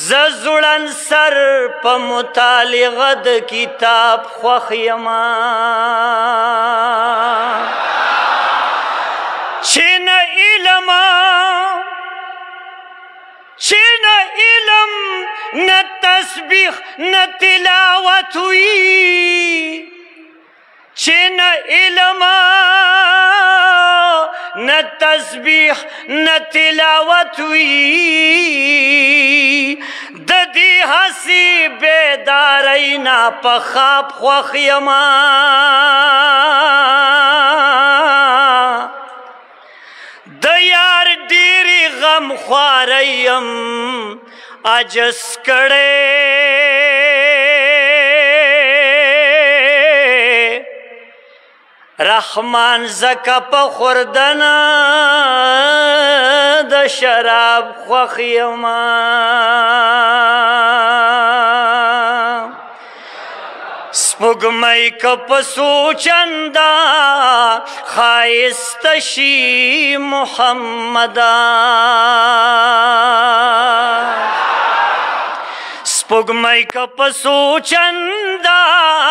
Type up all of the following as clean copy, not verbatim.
زړن سر په مطالعه د کتاب خوښ یما چې نه علم نه تسبیح نه تلاوت وي چې نه علم نه تسبیح نه تلاوت وي د دې هسې بیدارۍ نه په خواب خوښ یما د یار ډېرې غمخواره یم عجز کړی رحمان زکه په خوردنه د شراب خوښ یما سپوږمۍ که په سوچنده ښایسته شي محمده سپوږمۍ که په سوچنده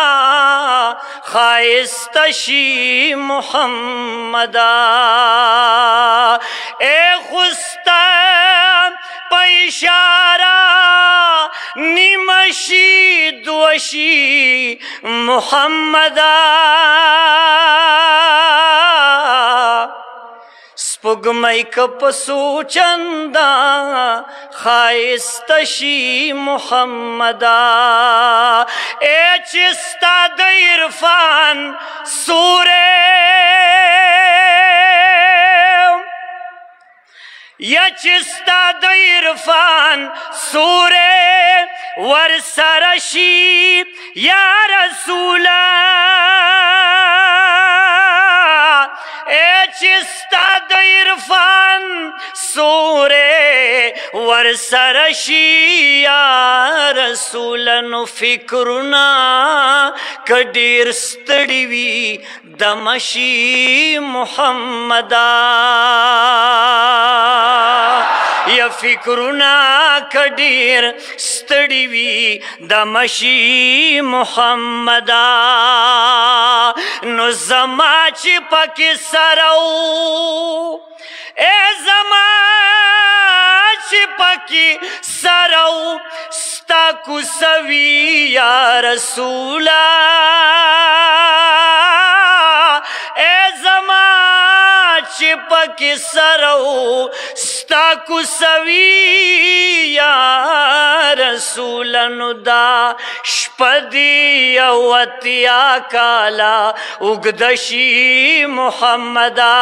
ښایسته شي محمده ای خوسته په اشاره نیمه شي دوه شي محمده سپوږمۍ که په سوچنده ښایسته شي محمده ای چې ستا د عرفان سوری یا چې ستا د عرفان سوری ورسره شي یا رسوله ای چې ستا د عرفان سوری ورسره شي یا رسوله نو فکرونه که ډېر ستړي وي دمه شي محمده یا فکرونه که ډېر ستړي وي دمه شي محمده نو زما چې پکې سره و ای زما چې پکې سره و ستا کوڅه وي یا رسوله ای زما چې پکې سره و ستا کوڅه وي یا رسوله نو دا شپه دې یو اتیا کاله اوږده شي محمده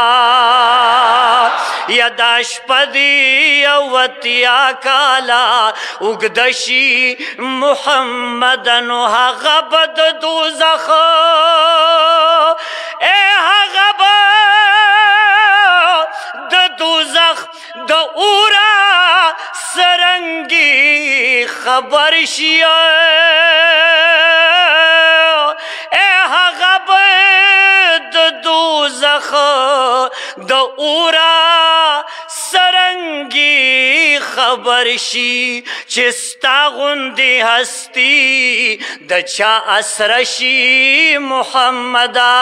یا دا شپه دې یو اتیا کاله اوږده شي محمده نو هغه به د دوزخ هغه به د دوزخ د اوره سرنګي خبر شي هغه به د دوزخ د اوره سرنګي خبر شي چې ستا غوندې هستي د چا اسره شي محمده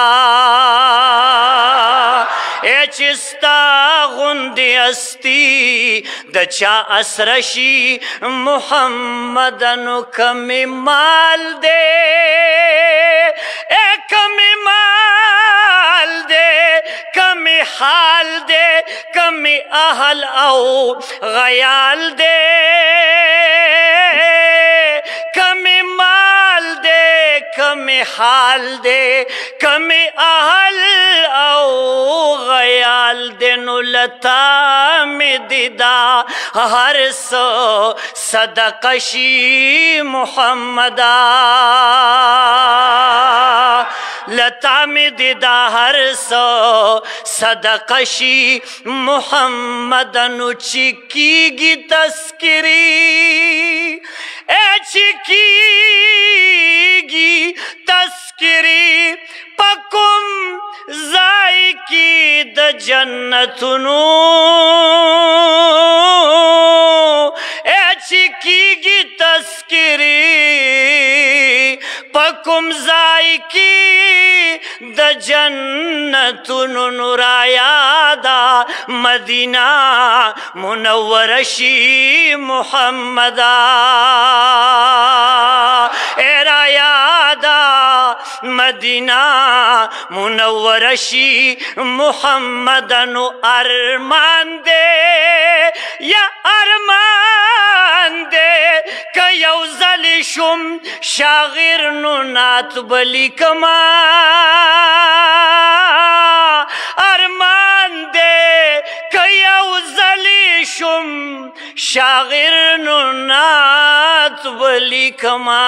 ای چې ستا غوندې هستي د چا اسره شي محمده نو کمې مال دی کمې مال دی کمې حال دی کمې اهل او غیال دی کمې مال دی کمې حال دی کمې اهل او غیال دی نو لتا مې دیدا هر څه صدقه شي محمده لتا مې دیدا هر څه صدقه شي محمده نو چې کیږي تذکرې چې کیږي تذکرې په کوم ځای کې د جنتونو چې جنتونو نورا یادا مدینہ منورشی محمدا ایرا یادا مدینہ منورشی محمدنو ارمان دے یا ارمان دے کہ یوزل شم شاغر نو نات بلی کما ارمان دے کہ یوزل شم شاغر نو نات بلی کما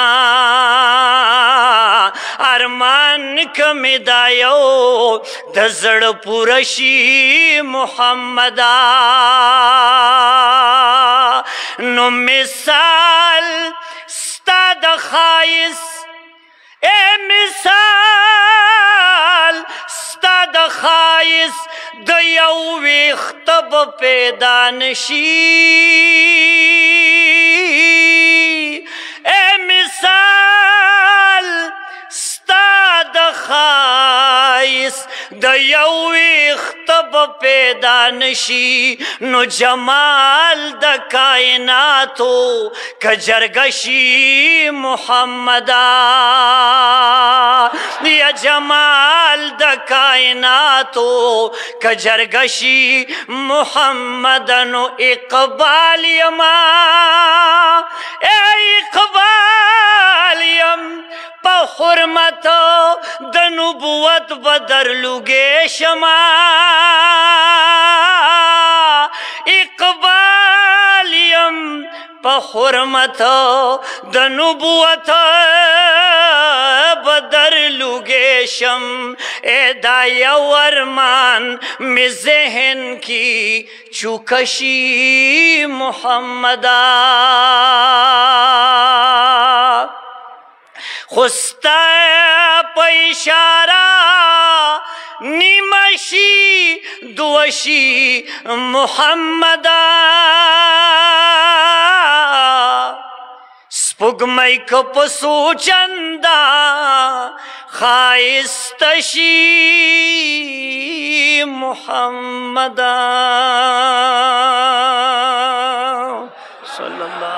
ارمان کمی دایو دزڑ پورشی محمدا نو مثال ستا د خایس اے مثال ستا د خایس د یو ویخت به پیدا نشي اے مثال ستا د خایس د یو ویخت به پیدا نشي نو جمال د کائناتو کجرگشی محمدا یا جمال د کائناتو کجرگشی محمدنو اقبال یما اے اقبال یم پا حرمت د نبوت بدر لگے شما اقبال یم پا حرمت د نبوت بدر لگے شم اے دا یو ارمان میں ذہن کی چوکشی محمدا خستا پا اشارہ نیمشی دوشی محمدا سپگمئی کپسو چندا خائستشی محمدا صلی اللہ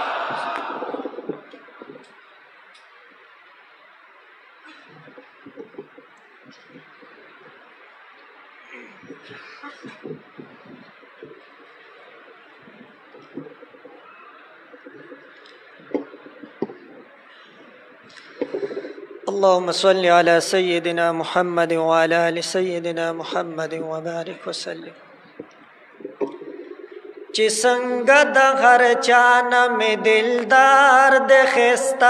اللهم صل على سيدنا محمد وعلى آل سيدنا محمد وبارك وسلم چی سنگ دا ہر چانا میں دلدار دے خستا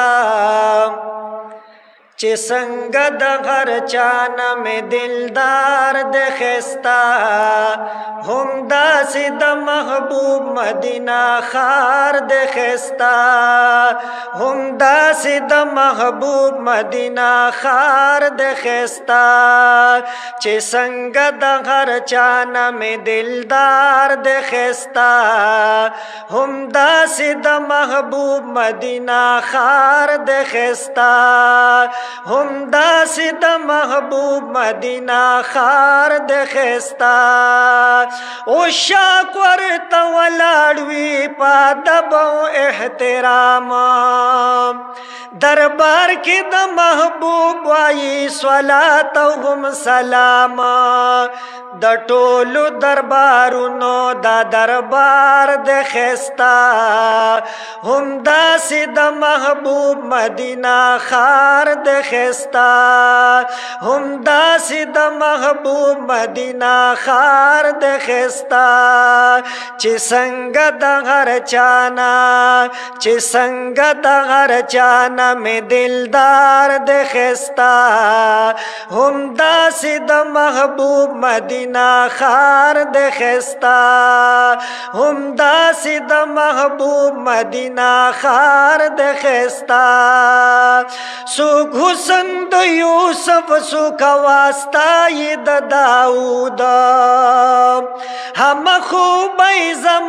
چی سنگ دا ہر چانا میں دلدار دے خستا ہم دا سی دا محبوب مدینہ خار دے خستا ہم دا سی دا محبوب مدینہ خار دے خستا چی سنگ دا ہر چانا میں دلدار دے خستا ہم دا سی دا محبوب مدینہ خار دے خستا ہم دا سی دا محبوب مدینہ خار دے خستا او شاک ورطا ولاڑوی پا دبو احترام دربار کی دا محبوب وائی صلاتهم سلام دا ٹولو دربارونو دا دربار دے خستا ہم دا سی دا محبوب مدینہ خار دے خستا ہم دا سی دا محبوب مدینہ خار دے خستا چی سنگ دا ہر چانا چی سنگ دا ہر چانا میں دلدار دے خستا ہم دا سی دا محبوب مدینہ خار دے خستا ہم دا سی دا محبوب مدینہ خار دے خستا سوک حسن دا یوسف سوک واسطہ ید داؤد ہم خوبی زما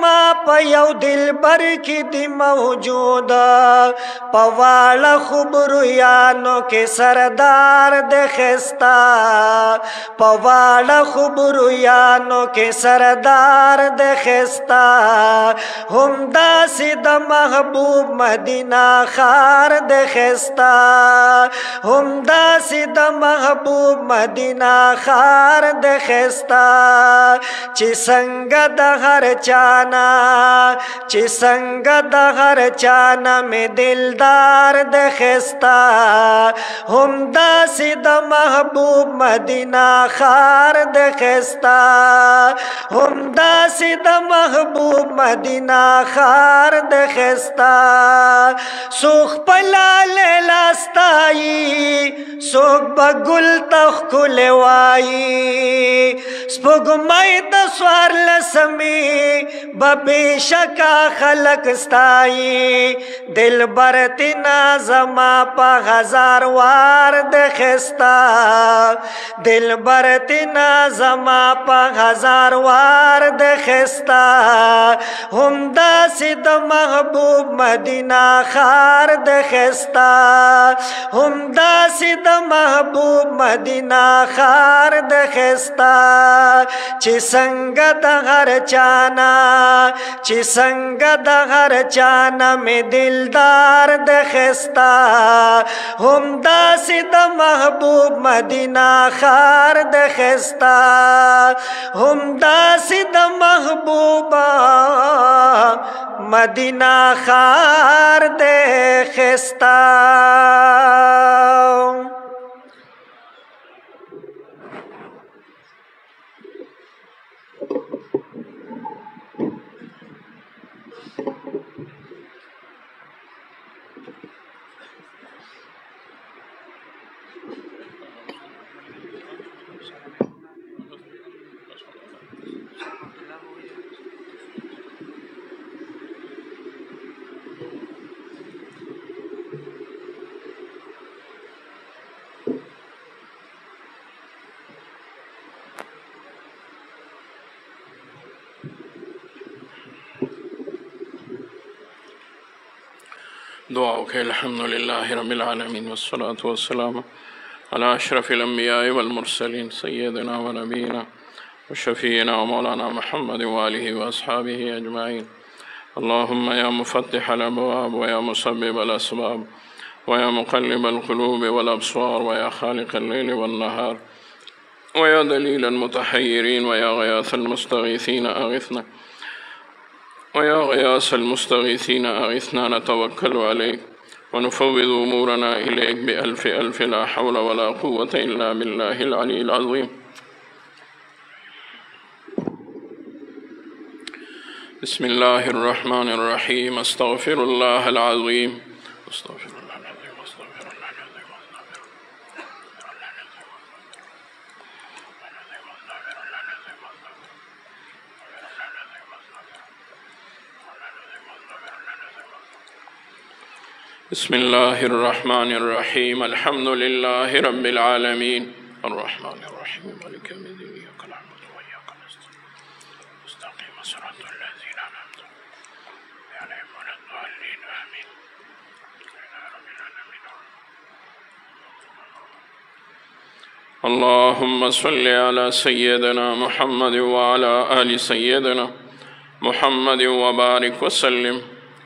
पयौ दिल बर की दी मौजूद पवाड़ा खुबरू यानो के सरदार देखस्ता पवाड़ा खुबरू यानो के सरदार देखस्ता हमदा सिद महबूब मदीना खार देखस्ता हमदा सिद महबूब मदीना खार देखस्ता ची संग दहर चाना ची संग दहर चाना में दिलदार देखस्ता हमदा सिद महबूब मदीना खार देखस्ता हमदा सिद महबूब मदीना खार देखस्ता सुख पला लेलास्ताई सुख बगुल तख खुलेवाई स्पुगमई दस्वार लसमी बबेशका खलक स्ताई दिल बरतिना जमा पा हजार वार देखस्ता दिल बरतिना जमा पा हजार वार देखस्ता हमदा सिद महबूब मदीना खार देखस्ता हमदा सिद महबूब मदीना खार देखस्ता ची संग दहर चाना ची संग दहर चाना में दिलदार देखस्ता हमदा सिद महबूब मदीना खार देखस्ता हमदा सिद महबूबा मदीना खार देखस्ता। दुआ के अल्हम्दुलिल्लाहि रब्बिल आलमीन वस्सलातु वस्सलामु अला अशरफिल अंबिया'i वल मुरसलीन सय्यिदिना व नबीना व शफीना व मौलाना मुहम्मद व आलिहि व अस्हाबिहि अजमाइन। अल्लाहुम्मा या मुफत्तिहल अबवाब व या मुसब्बिबल असबाब व या मुक़ल्लिबल क़ुलूब वल अबसार व या खालिक़ल लैल वन नहार व या दलीलल मुतहय्यरीन व या ग़यासल मुस्तगीसीन अग़िथना वया ग़यासल मुस्तगीसीन अग़िथना नतवक्कलु अलैक व नुफ़व्विदु उमूरना इलैक बिअल्फ़ि अल्फ़ि ला हौल वला क़ुव्वत इल्ला बिल्लाहिल अलील अज़ीम। बिस्मिल्लाहिर रहमानिर रहीम अस्तग़फिरुल्लाहल अज़ीम बिस्मिल्लाहिर रहमानिर रहीम अल्हम्दुलिल्लाहि रब्बिल आलमीन अर्रहमानिर रहीम मालिकि यौमिद्दीन इय्याका नअबुदु व इय्याका नस्तईन इस्ताक़िम सिरातल लज़ीना अनअमता अलैहिम वलद्दाल्लीन आमीन। अल्लाहुम्मा सल्लि अला सय्यिदिना मुहम्मद व अला आलि सय्यिदिना मुहम्मद व बारिक व सल्लिम।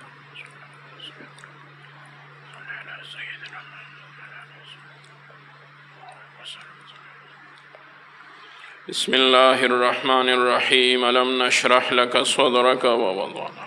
बिस्मिल्लाहिर रहमानिर रहीम अलम नशरह लक सदरक व वदअना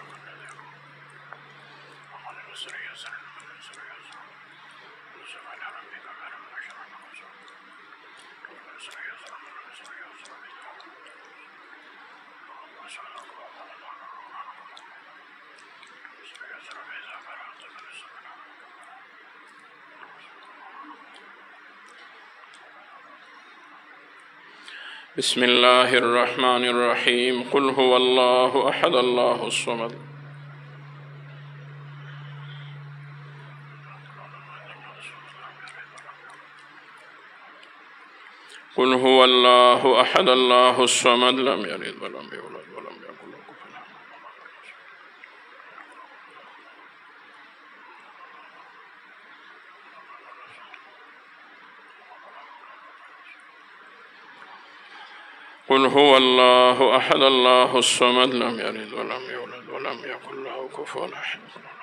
बिस्मिल्लाहिर रहमानिर रहीम कुल हुवल्लाहु अहद अल्लाहुस समद कुल हुवल्लाहु अहद अल्लाहुस समद लम यलिद व लम यूलद व लम यकुल लहु कुफुवन अहद। कुल हुवल्लाहु अहद अल्लाहु अस्समद लम यलिद वलम यूलद वलम यकुल लहू कुफुवन अहद।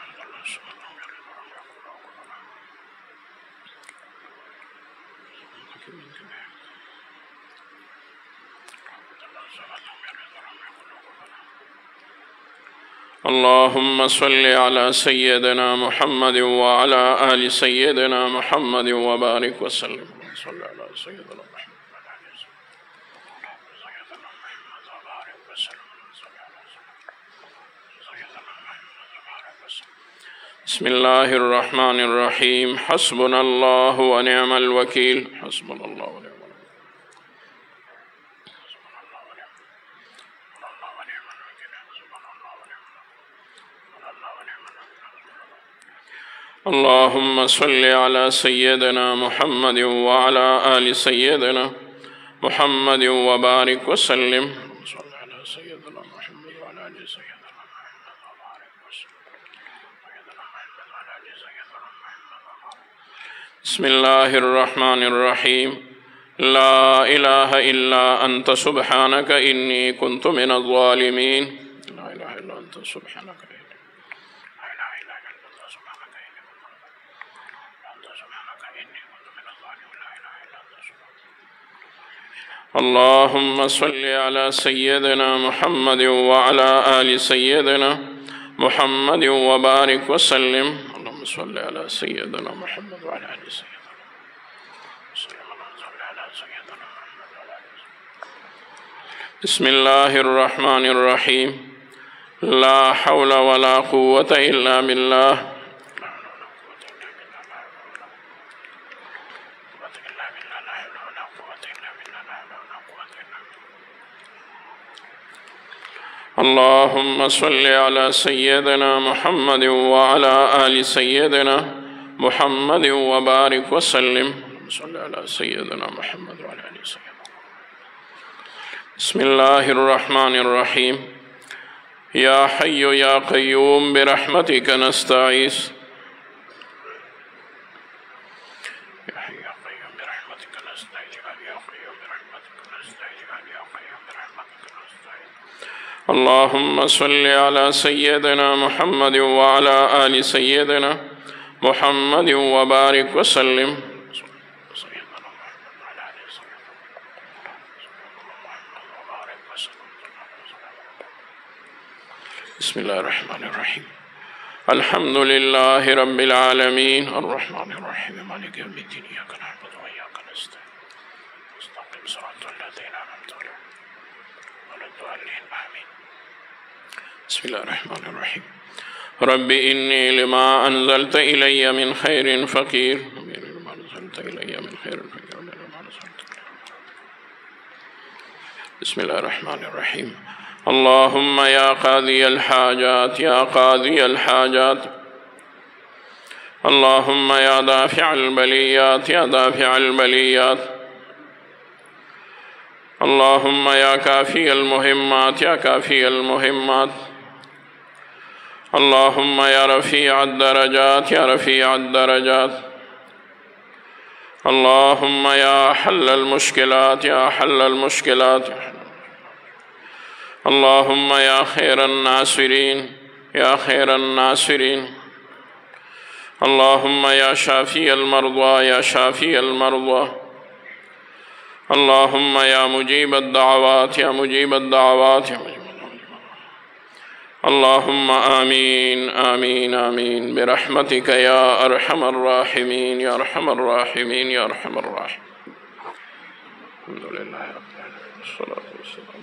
अल्लाहुम्मा सल्लि अला सय्यिदिना मुहम्मद व अला आलि सय्यिदिना मुहम्मद व बारिक वसल्लम। बिस्मिल्लाहिर रहमानिर रहीम। हस्बुनल्लाहु व निअमल वकील। हस्बुनल्लाहु व निअमल वकील। अल्लाहुम्मा सल्लि अला सय्यिदिना मुहम्मद व अला आलि सय्यिदिना मुहम्मद व बारिक वसल्लम। बिस्मिल्लाहिर रहमानिर रहीम। ला इलाहा इल्ला अंत सुब्हानक इन्नी कुन्तु मिनज़ ज़ालिमीन। ला इलाहा इल्ला अंत सुब्हानक। अल्लाहुम्मा सल्लि अला सय्यिदिना मुहम्मद व अला आलि सय्यिदिना मुहम्मद व बारिक वसल्लम। अल्लाहुम्मा सल्लि अला सय्यिदिना मुहम्मद व अला आलि सय्यिदिना। बिस्मिल्लाहिर रहमानिर रहीम। ला हौला वला कुव्वता इल्ला बिल्लाह। अल्लाहुम्मा सल्लि अला सय्यिदिना मुहम्मद व अला आलि सय्यिदिना मुहम्मद व बारिक वसल्लम। सल्लि अला सय्यिदिना मुहम्मद व अला आलि सय्यिदिना। बिस्मिल्लाहिर रहमानिर रहीम। या हय्यु या क़य्यूम बिरहमतिक नस्तईस। अल्लाहुम्मा सल्लि अला सय्यिदिना मुहम्मद व अला आलि सय्यिदिना मुहम्मद व बारिक वसल्लम। बिस्मिल्लाहिर रहमानिर रहीम। अल्हम्दुलिल्लाहि रब्बिल आलमीन अर्रहमानिर रहीम मालिकि यौमिद्दीन इय्याका नअबुदु व इय्याका नस्तईन इहदिनस सिरातल लज़ीना अनअमता अलैहिम वलद्दाल्लीन आमीन। बिस्मिल्लाहिर रहमानिर रहीम। रब्बि इन्नी लिमा अंज़लत इलय्या मिन खैरिन फ़क़ीर। बिस्मिल्लाहिर रहमानिर रहीम। अल्लाहुम्मा या क़ादियल हाजात या क़ादियल हाजात। अल्लाहुम्मा या दाफ़िअल बलियात या दाफ़िअल बलियात। अल्लाहुम्मा या काफ़ियल मुहिम्मात या काफ़ियल मुहिम्मात। अल्लाहुम्मा या रफ़ीअद दरजात या रफ़ीअद दरजात। अल्लाहुम्मा या हल्लल मुश्किलात या हल्लल मुश्किलात। अल्लाहुम्मा या खैरन नासिरीन या खैरन नासिरीन। अल्लाहुम्मा या शाफ़िअल मरज़ा या शाफ़िअल मरज़ा। अल्लाहुम्मा या मुजीबद दाअवात या मुजीबद दाअवात। अल्लाहुम्मा आमीन आमीन आमीन बिरहमतिक या अरहमर राहिमीन या अरहमर राहिमीन या अरहमर राहिमीन। अल्हम्दुलिल्लाह रब्बिल आलमीन वस्सलातु वस्सलामु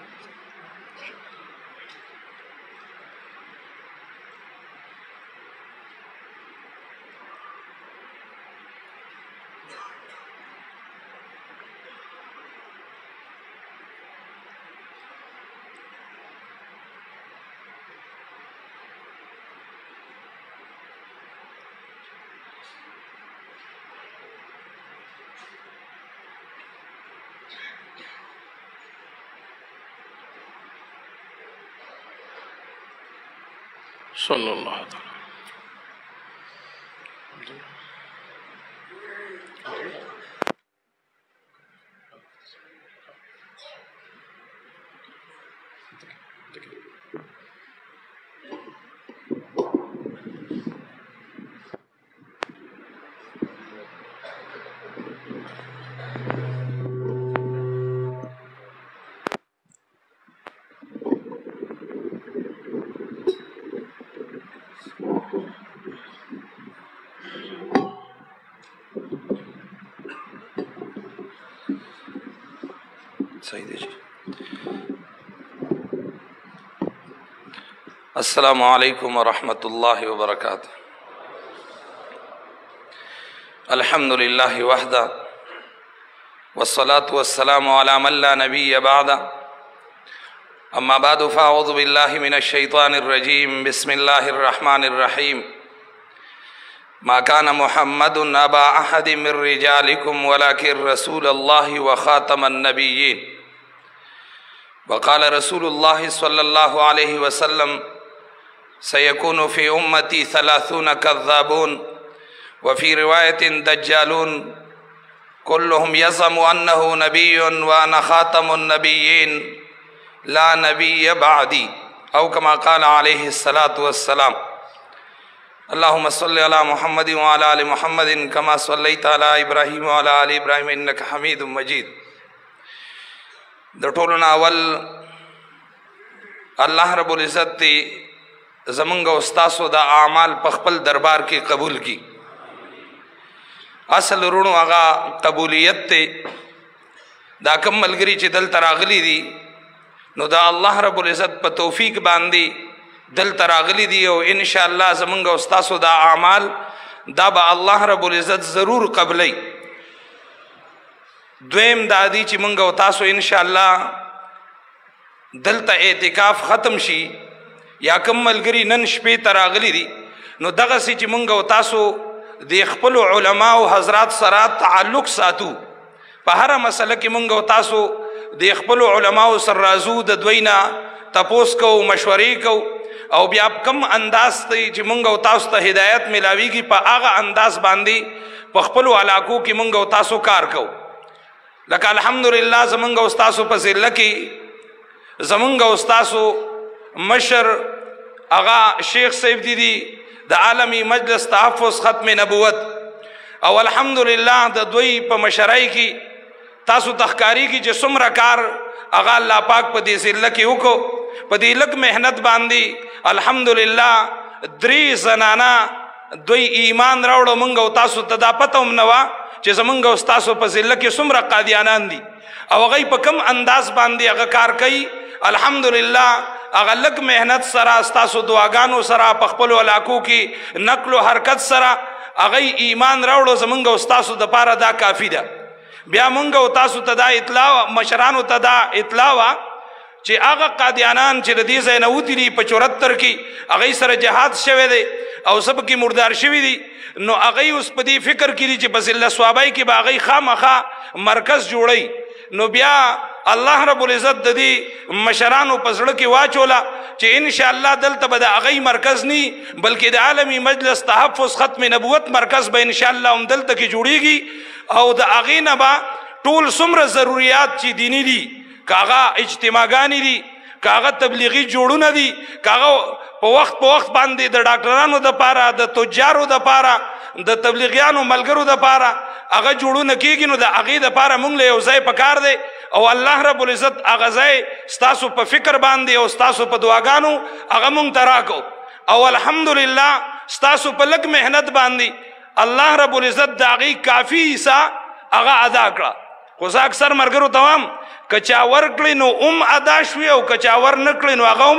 सल्लल्लाहु अलैहि वसल्लम। अस्सलामु अलैकुम वरहमतुल्लाहि वबरकातुह। अल्हम्दुलिल्लाहि वहदा वस्सलातु वस्सलामु अला मन ला नबिय्य बअदा। अम्मा बादु फ़अऊज़ु बिल्लाहि मिनश शैतानिर रजीम। बिस्मिल्लाहिर रहमानिर रहीम। मा कान मुहम्मदुन अबा अहदिम मिर रिजालिकुम वलाकिन रसूलल्लाहि व खातमन नबिय्यीन। वक़ाल रसूलुल्लाहि सल्लल्लाहु अलैहि वसल्लम सयकूनु फ़ी उम्मती सलासून कज़्ज़ाबून व फ़ी रिवायतिन दज्जालून कुल्लुहुम यज़अमु अन्नहु नबिय्युन व अना खातमुन नबिय्यीन ला नबिय्य बअदी औ कमा क़ाल अलैहिस्सलातु वस्सलाम। अल्लाहुम्मा सल्लि अला मुहम्मदिन व अला आलि मुहम्मदिन कमा सल्लैता अला इब्राहीम व अला आलि इब्राहीम इन्नका हमीदुम मजीद। द टोलना अवल अल्लाह रब्बुल इज़्ज़त ती ज़मंग उस्तासो दा आमाल पखपल दरबार के कबूल की। असल रुणो आगा कबूलियत ते दा कम मलगरी चे दल तरागली दी नो दा अल्लाह रब्बुल इज़्ज़त प तौफीक बांदी दल तरागली दी और इंशाअल्लाह ज़मंग उस्तासो दा आमाल दा बा अल्लाह रब्बुल इज़्ज़त ज़रूर कबलई। द्वेम दादी ची मंगो तासो इंशाअल्लाह दलता एतिकाफ ख़त्म शी या कम मलगरी नन शपे तरागली दी नो दगसी ची मंगो तासो दे खपल उलमा व हजरात सरा ताल्लुक सातू पहरा मसला की मंगो तासो दे खपल उलमा व सर्राजू द द्वैना तपोस को मशवरे को और ब्याप कम अंदाज ची मंगो तासो ता हिदायत मिलावी की पा आगा अंदाज बांदी पखपल अलाको की मंगो तासो कार को लका अल्हम्दुलिल्लाह ज़मंग उस्तासो पज़िल्ला की ज़मंग उस्तासो मशर आगा शेख साहिब दीदी द आलमी मजलिस तहफ़्फ़ुज़ ख़त्म नबुवत और अल्हम्दुलिल्लाह द दुई प मशराई की तासो तहकारी की जो सुमरा कार आगा अल्लाह पाक पदी ज़िल्ला की उको पदी लग मेहनत बांदी अल्हम्दुलिल्लाह द्री ज़नाना दुई ईमान रावड़ो मंगो तासो तदा पतम नवा चे ज़मंग उस्तासो पज़िल्ला की सुमरा कादियानान दी और गई प कम अंदाज बांदी अगर कार कई अल्हम्दुलिल्लाह अगर लग मेहनत सरा उस्तासो दुआगानो सरा पखपलो अलाको की नकलो हरकत सरा अगई ईमान रावड़ो ज़मंग उस्तासो दपारा दा काफ़ी दा। ब्या मंग उतासो तदा इतलावा मशरानो तदा इतलावा चे आगा कादियानान चे रदीज़ नवूती दी 74 की अगई सर जहाद शवे दे और सब की मुर्दार शवी दी नो अगई उस पदी फिक्र की चे बसिल्ला स्वाबाई की बागई खा मखा मरकज जोड़ई नो ब्या अल्लाह रब्बुल इज़्ज़त ददी मशरानो पसड़ की वाचोला चे इंशाअल्लाह दल तबदा अगई मरकज नहीं बल्कि द आलमी मजलिस तहफ़्फ़ुज़ ख़त्म नबुवत मरकज ब इंशाअल्लाह दल तक जुड़ेगी और द अगी नबा टूल सुमर ज़रूरियात ची दीनी दी कागा इज्तिमागानी दी कागा तबलीगी जोड़ू न दी कागा वक्त बांधे द डॉक्टरानो द पारा द तुजारो द पारा द तबलीगियानो मलगरो द पारा अगर जोड़ू न कीगी नो द अगी द पारा मुंगले उज़ाय पकार दे और अल्लाह रब्बुल इज़्ज़त अगज़ाय स्तासो प फिक्र बांधे और स्तासो प दुआगानो अगर मुंग तराको और अल्हम्दुलिल्लाह स्तासो प लग मेहनत बांधी अल्लाह रब्बुल इज़्ज़त दागी काफ़ी सा अगा अदा करा खुसा अक्सर मरगरो तमाम कचावर कली नो अदा शुई और कचावर नकली नो अगाओ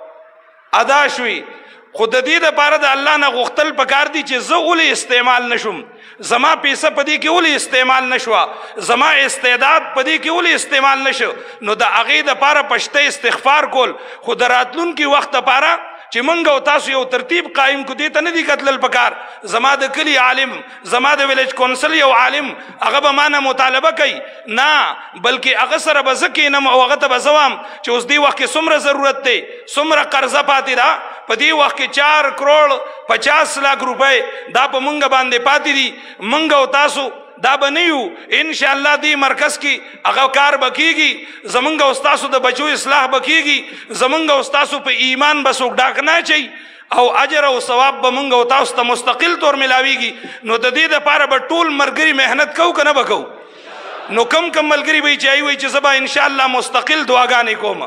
अदा शुई खुद दी द पारा द अल्लाह ना गुख्तल पकार दी चे ज़उली इस्तेमाल नशुम जमा पैसा पदी की उली इस्तेमाल नशवा जमा इस्तेदाद पदी की उली इस्तेमाल नशो नो द अगी द पारा पश्ते इस्तिग़फ़ार कोल खुद रातलुन की वक्त पारा चे मंगा तासु यो तरतीब कायम को देता नहीं कतल पकार जमा द कली आलिम जमा द विलेज कौंसल यो आलिम अगब माना मुतालबा कई ना बल्कि अगसर बज़की नम वगत बज़वाम चे उस दी वक्त सुमर ज़रूरत थे सुमर कर्जा पाती दा पदी वक्त 4 करोड़ 50 लाख रुपए दा प मंगा बांधे पाती दी मंगा तासु دا बनियो इंशाअल्लाह दी मरकज की अगकार बकीगी जमंगा उस्तासु द बचो इस्लाह बकीगी जमंगा उस्तासु पे ईमान बस डाकना चाहिए और अजर और सवाब बमंगा उतास त मुस्तकिल तौर मिलावीगी नो तदीद पारा बटूल मरगरी मेहनत कऊ कना बकऊ नो कम कम मलगरी वही चाहिए वही चीज़बा इंशाअल्लाह मुस्तकिल दुआगाने कोमा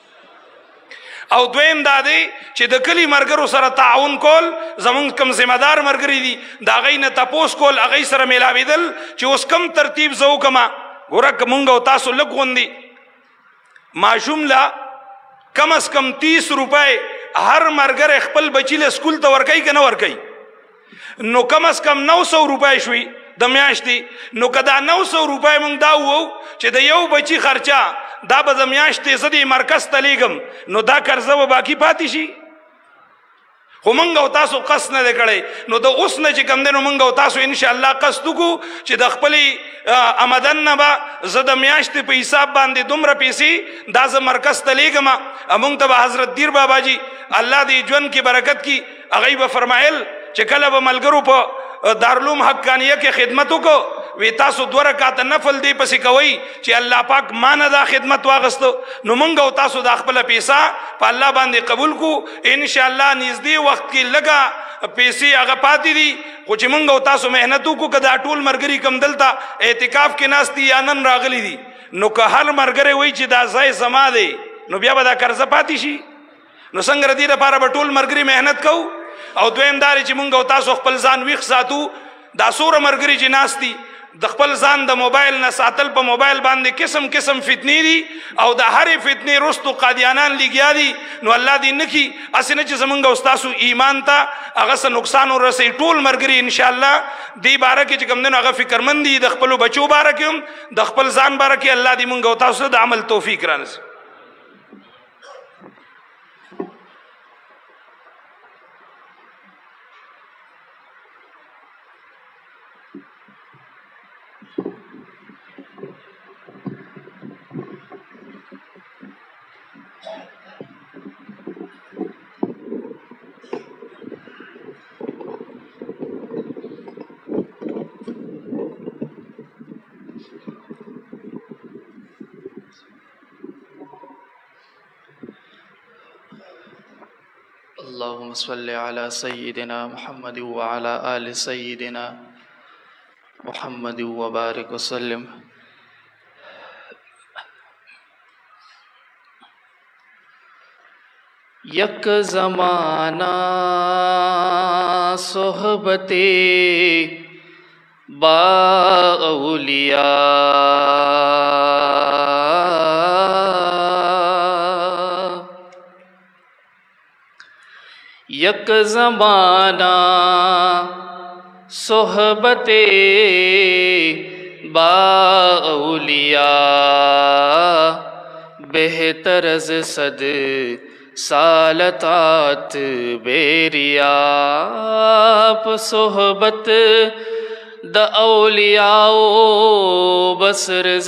او دویم دادی چې د کلی مرګرو سره تعاون کول زمونږ کم ذمہدار مرګری دي دا غي نه تپوس کول اغه سره ملاویدل چې اوس کم ترتیب زو کما ګورک مونږ او تاسو لګوندي ماشوم لا کم از کم 30 روپے هر مرګر خپل بچی له سکول ته ورکای کنه ورکای نو کم از کم 900 روپے شوي د میاشتې نو کدا 900 روپے مونږ دا وو چې د یو بچی خرچا دا به د میاشتې زدي مرکز ته لیږم نو دا قرضه به باقي پاتې شي خو موږ او تاسو قصد نه دی کړی نو د اوس نه چې کوم دی نو موږ او تاسو انشاءالله قصد وکړو چې د خپلې آمدن نه به زه د میاشتې په حساب باندې دومره پیسې دا زه مرکز ته لیږم موږ ته به حضرت دیر بابا جي الله دې ژوند کې برکت کړي هغوی به فرمایل چې کله به ملګرو په دارالعلوم حقانیه کې خدمت وکړو وی تاسو 2 رکعات نفل دی پسې کوي چې الله پاک مانه دا خدمت واغستو نو مونږ او تاسو د خپل پیسې په الله باندې قبول کو ان شاء الله نږدې وخت کې لگا پیسې هغه پاتې دي خو چې مونږ او تاسو مهنت وکړو کدا ټول مرګري کم دلته اعتکاف کې ناشتي یا نن راغلي دي نو که هر مرګره وای چې دا ځای زما دی نو بیا به دا قرضه پاتې شي نو څنګه ردی لپاره به ټول مرګري مهنت کو او دویم دار چې مونږ او تاسو خپل ځان ویښ ساتو دا سوره مرګري چې ناشتي د خپل ځان د موبایل نه ساتل په موبایل باندې قسم قسم فتنې دي او د هرې فتنې رستو قادیانان لګیا دي نو الله دې نکي اسنه چې زمونږ او تاسو ایمان ته هغه څه نقصان ورسي ټول مرګري ان شاء الله دې باره کې چې کوم دین هغه فکرمند دي د خپل بچو باره کې د خپل ځان باره کې الله دې مونږ او تاسو د عمل توفیق رانس اللهم صل على سيدنا محمد وعلى آل سيدنا محمد وبارك وسلم یک زمانہ صحبت با اولیاء یک زمانہ صحبت با اولیاء بہتر از 100 سالتات بیریا صحبت د اولیاء بسر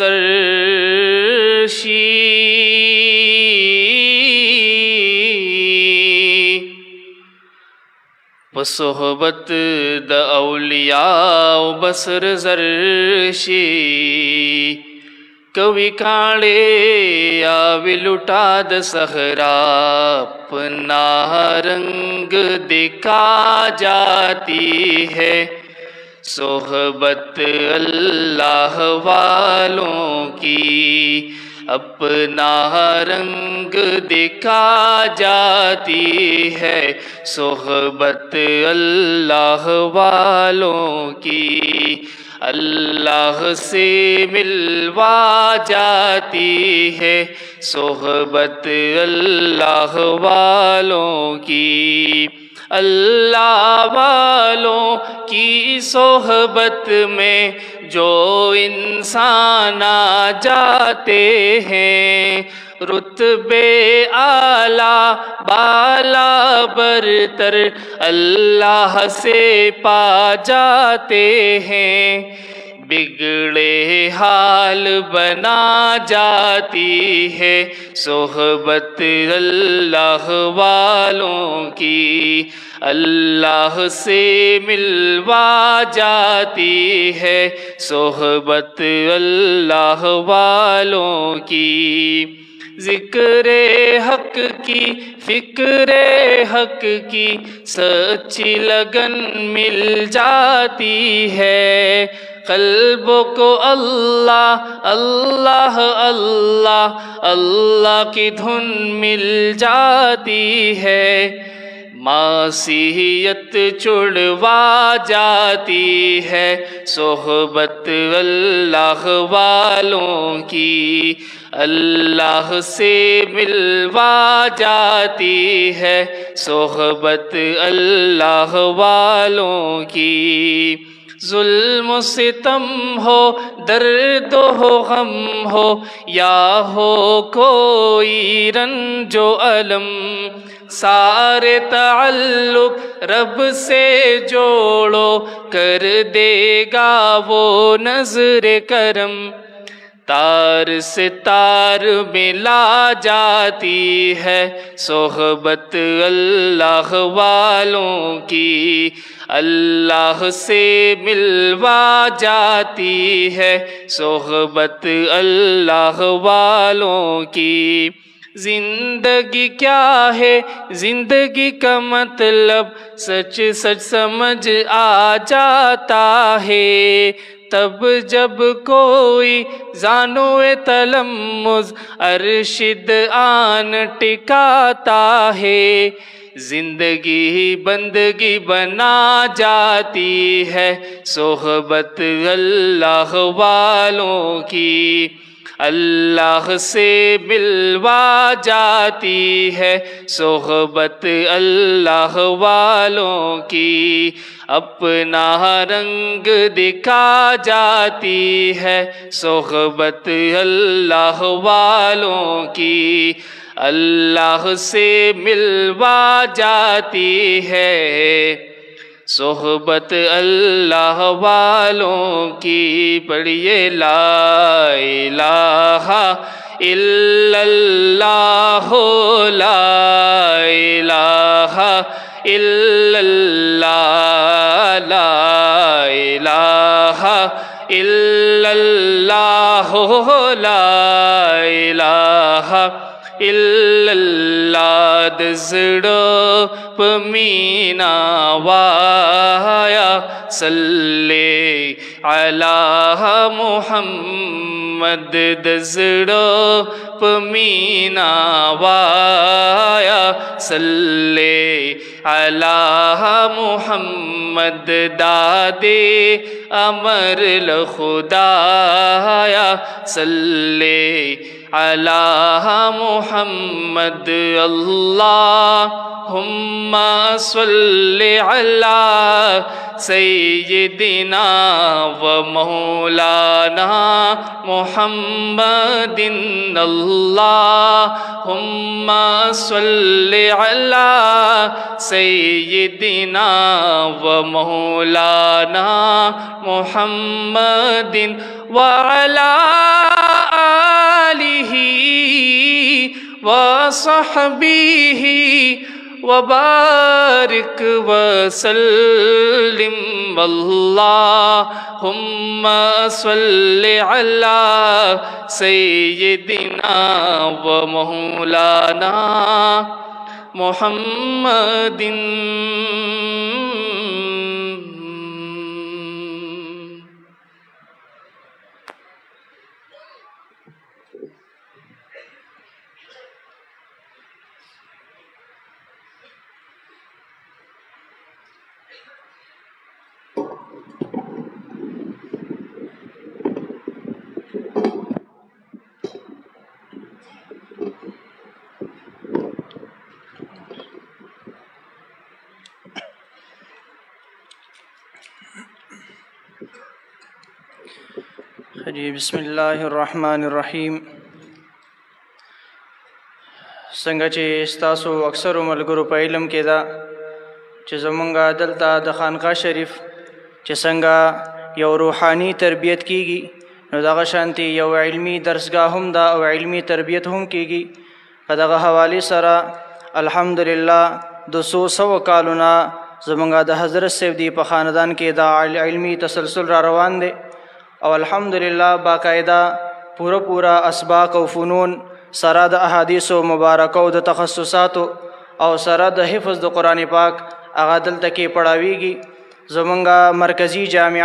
زرشی صحبت د اولیاء بسر زرشی کوي کاڑے یا ولٹا د صحرا اپنا رنگ دکھا جاتی ہے صحبت اللہ والوں کی اپنا رنگ دکھا جاتی ہے صحبت اللہ والوں کی اللہ سے ملوا جاتی ہے صحبت اللہ والوں کی اللہ والوں کی صحبت میں جو انسان آ جاتے ہیں رتبے اعلیٰ بالا برتر اللہ سے پا جاتے ہیں بگڑے حال بنا جاتی ہے صحبت اللہ والوں کی अल्लाह से मिलवा जाती है सोहबत अल्लाह वालों की। ज़िक्रे हक की फ़िक्रे हक की सच्ची लगन मिल जाती है। क़ल्बों को अल्लाह अल्लाह अल्लाह अल्लाह की धुन मिल जाती है। मासीयत छुड़वा जाती है सोहबत अल्लाह वालों की। अल्लाह से मिलवा जाती है सोहबत अल्लाह वालों की। जुल्म सितम हो दर्द हो गम हो या हो कोई रंजो अलम, सारे ताल्लुक रब से जोड़ो कर देगा वो नज़र करम। तार से तार मिला जाती है सोहबत अल्लाह वालों की। अल्लाह से मिलवा जाती है सोहबत अल्लाह वालों की। जिंदगी क्या है जिंदगी का मतलब सच सच समझ आ जाता है। तब जब कोई जानोए तलम्मुज़ अरशिद आन टिकाता है। जिंदगी बंदगी बना जाती है सोहबत अल्लाह वालों की। अल्लाह से मिलवा जाती है सोहबत अल्लाह वालों की। अपना रंग दिखा जाती है सोहबत अल्लाह वालों की। अल्लाह से मिलवा जाती है सोहबत अल्लाह वालों की। पढ़िए ला इलाहा इल्लल्लाह ला इलाहा इल्लल्लाह ला इलाहा इल्लल्लाह ला इलाहा इल्लल्लाह। दज़ड़ो पमीना वाया सल्ले अला मुहम्मद। दज़ड़ो पमीना वाया सल्ले अला मुहम्मद। दादे अमर खुदाया सल्ले अला मुहम्मद। अल्लाहुम्मा सल्लि अला सय्यिदिना व मौलाना मुहम्मदिन। अल्लाहुम्मा सल्लि अला सय्यिदिना व मौलाना मुहम्मदिन व अला व सहबिही व बारिक व सल्लिम। अल्लाहुम्मा सल्लि अला सय्यिदिना व मौलाना मुहम्मदिन। जी बिस्मिल्लाहिर्रहमानिर्रहीम। څنګه چې ستاسو اکثرو ملګرو په علم کې ده چې زمونږ دلته د خانقاه شریف چې څنګه یو روحاني تربیت کیږي نو دغه شانتي یو علمی درسګاه هم ده او علمی تربیت هم کیږي. په دغه حوالې سره الحمدلله د سو کالونه زمونږ د حضرت صاحب دی په خاندان کې دا علمی تسلسل را روان دی او الحمدلله باقاعده پورا اسباق او فنون سره د احادیث مبارکه او د تخصصاتو او سره د حفظ د قرآن پاک هغه دلته کې پڑھاویږي زمونږ مرکزی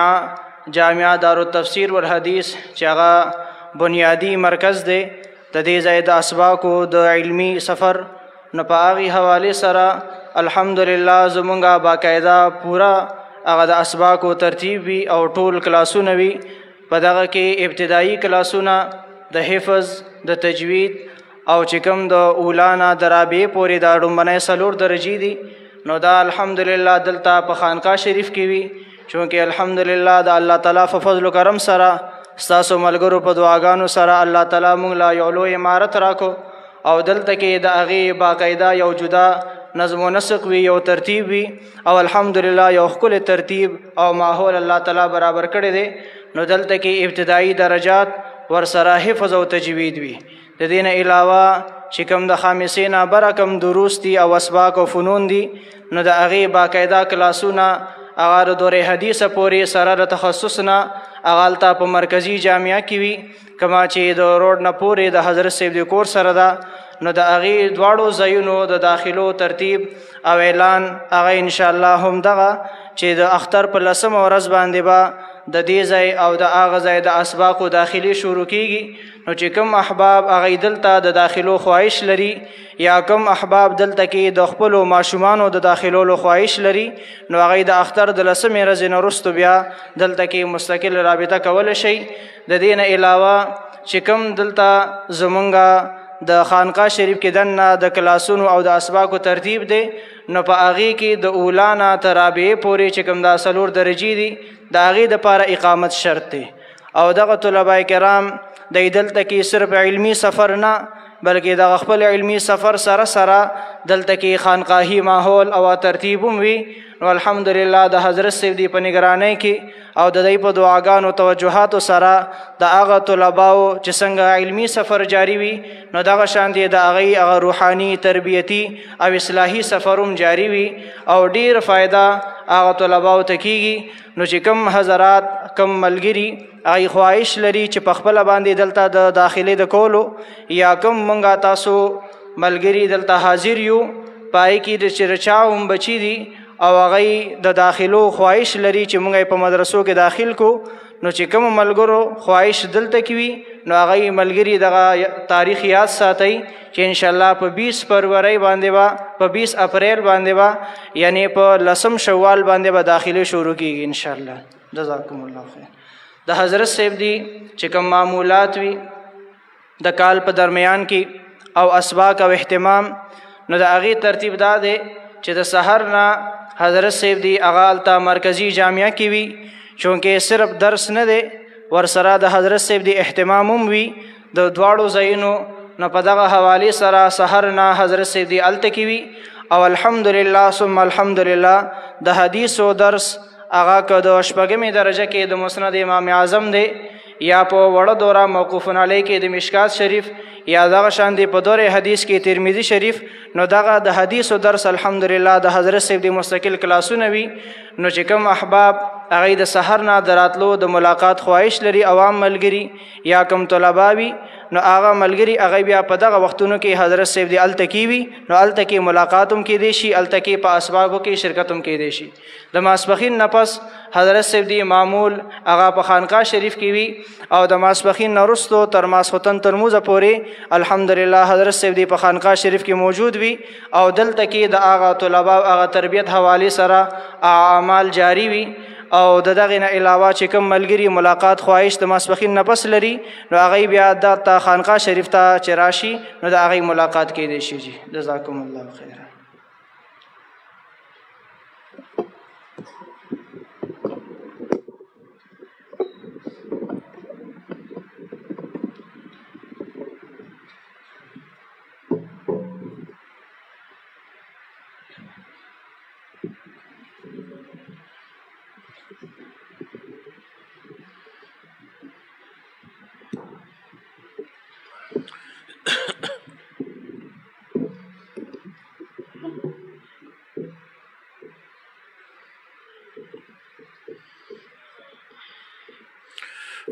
جامعه دارالتفسیر والحدیث چې هغه بنیادی مرکز دی د دې ځای د اسباقو د علمی سفر نو په هغې حوالې سره الحمدلله زمونږ باقاعده پورا هغه د اسباقو ترتیب وي او ټول کلاسونه وي په دغه کې ابتدایي کلاسونه د حفظ د تجوید او چې کوم د اولانا د رابعې پورې دا ډومبنۍ 4 درجې دي نو دا الحمدلله دلته په خانقاه شریف کې وي چونکې الحمدلله د الله تعالی په فضل و کرم سره ستاسو ملګرو په دعاګانو سره الله تعالی موږ لا یو لوی عمارت راکو او دلته کې د هغې باقاعده یو جدا نظم و نسق وي یو ترتیب وي او الحمدلله یو ښکلی ترتیب او ماحول الله تعالی برابر کړی دی نو دلته کې ابتدایي درجات ورسره حفظ او تجوید وي د دې نه علاوه چې کوم د خامسې نه بره کوم دروس دي او اسباق او فنون دي نو د هغې باقاعده کلاسونه هغه د دورې حدیثه پورې سره د تخصص نه هغه هلته په مرکزي جامعه کې وي کما چې د روډ نه پورې د حضرت صاحب د کور سره ده نو د هغې دواړو ځایونو د داخلو ترتیب او اعلان هغه انشاءالله هم دغه چې د اختر په 10 ورځ باندې به د دې ځای او د هغه ځای د اسباقو داخلي شروع کیږي نو چې کوم احباب هغه دلته د داخلو خواهش لري یا کوم احباب دلته کې د خپلو ماشومانو د داخلولو خواهش لري نو هغه د اختر د 10 ورځې نه وروسته بیا دلته کې مستقل رابطه کولی شي د دې نه علاوه چې کوم دلته زمونږ د خانقاه شریف کې دننه د کلاسونو او د اسباقو ترتیب دی نو په هغې کې د اولانا تر رابعې پورې چې کوم دا 4 درجې دي د هغې دپاره اقامت شرط دی او دغه طلبه کرام د دلته کې صرف علمی سفر نه بلکې دغه خپل علمی سفر سره دلته کې خانقاهي ماحول او ترتیب هم وي نو الحمدلله د حضرت صاحب دی په نگرانۍ کې او د دوی په دعاګانو توجهاتو سره د هغه طلباو چې څنګه علمی سفر جاری وي نو دغه شانتې د هغه روحاني تربیتي او اصلاحي سفر هم جاری وي او ډیر فایده هغه طلباو ته کیږي نو چې کوم حضرات کوم ملګري هغه خواهش لري چې په خپله باندې دلته د داخلي د کولو یا کوم مونږه تاسو ملګري دلته حاضر یو پای کې د چرچا هم بچي دي او هغه د داخلو خواهش لري چې مونږ په مدرسو کې داخل کو نو چې کوم ملګرو خواهش دلته کې وي نو هغه ملګري دغه تاریخ یاد ساتي چې ان شاء الله په 20 فروری باندې با په 20 اپریل باندې با یعنی په 10 شوال باندې با داخله شروع کیږي ان شاء الله جزاکم الله خیر د حضرت صاحب دی چې کوم معمولات وي د کال په درمیان کې او اسباق او اهتمام نو د هغې ترتیب دا دی چې د سحر نه حضرت صاحب دی هغه هلته مرکزي جامعه کې وي چونکې صرف درس نه دی ورسره د حضرت صاحب دی اهتمام هم وي د دواړو ځایونو نو په دغه حوالې سره سحر نه حضرت صاحب دی هلته کې وي او الحمدلله ثم الحمدلله د حدیثو درس هغه که د 8مې درجه کې د مسند امام اعظم دی یا په وړه دوره موقوف علی کې د مشکات شریف یا دغه شان دی په دوره حدیث کې ترمذی شریف نو دغه د حدیثو درس الحمدلله د حضرت صاحب دی مستقل کلاسونه وي نو چې کوم احباب هغه د سحر نه دراتلو د ملاقات خواهش لري عوام ملګري یا کوم طلبا وي نو هغه ملګري هغه بیا په دغه وختونو کې حضرت صاحب دی الته کې وي نو الته کې ملاقات هم کېدی شي الته کې په اسباقو کې شرکت هم کېدی شي د ماسپښین نه پس حضرت صاحب دی معمول هغه په خانقاه شریف کې وي او د ماسپښین نه وروسته تر ماسخوتن ترموزه پورې الحمدلله حضرت صاحب دی په خانقاه شریف کې موجود وي او دلته کې د هغه طلبا او هغه تربیت حوالې سره اعمال جاری وي او د دغه نه علاوه چې کوم ملګري ملاقات خواهش د ماسپښین نه پس لري نو هغه بیا د خانقاه شریف ته چې راشي نو د هغه ملاقات کېدی شي جی جزاکم الله خیر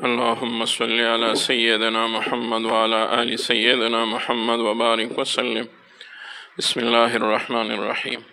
اللهم صل على سيدنا محمد وعلى آل سيدنا محمد وبارك وسلم. بسم الله الرحمن الرحيم.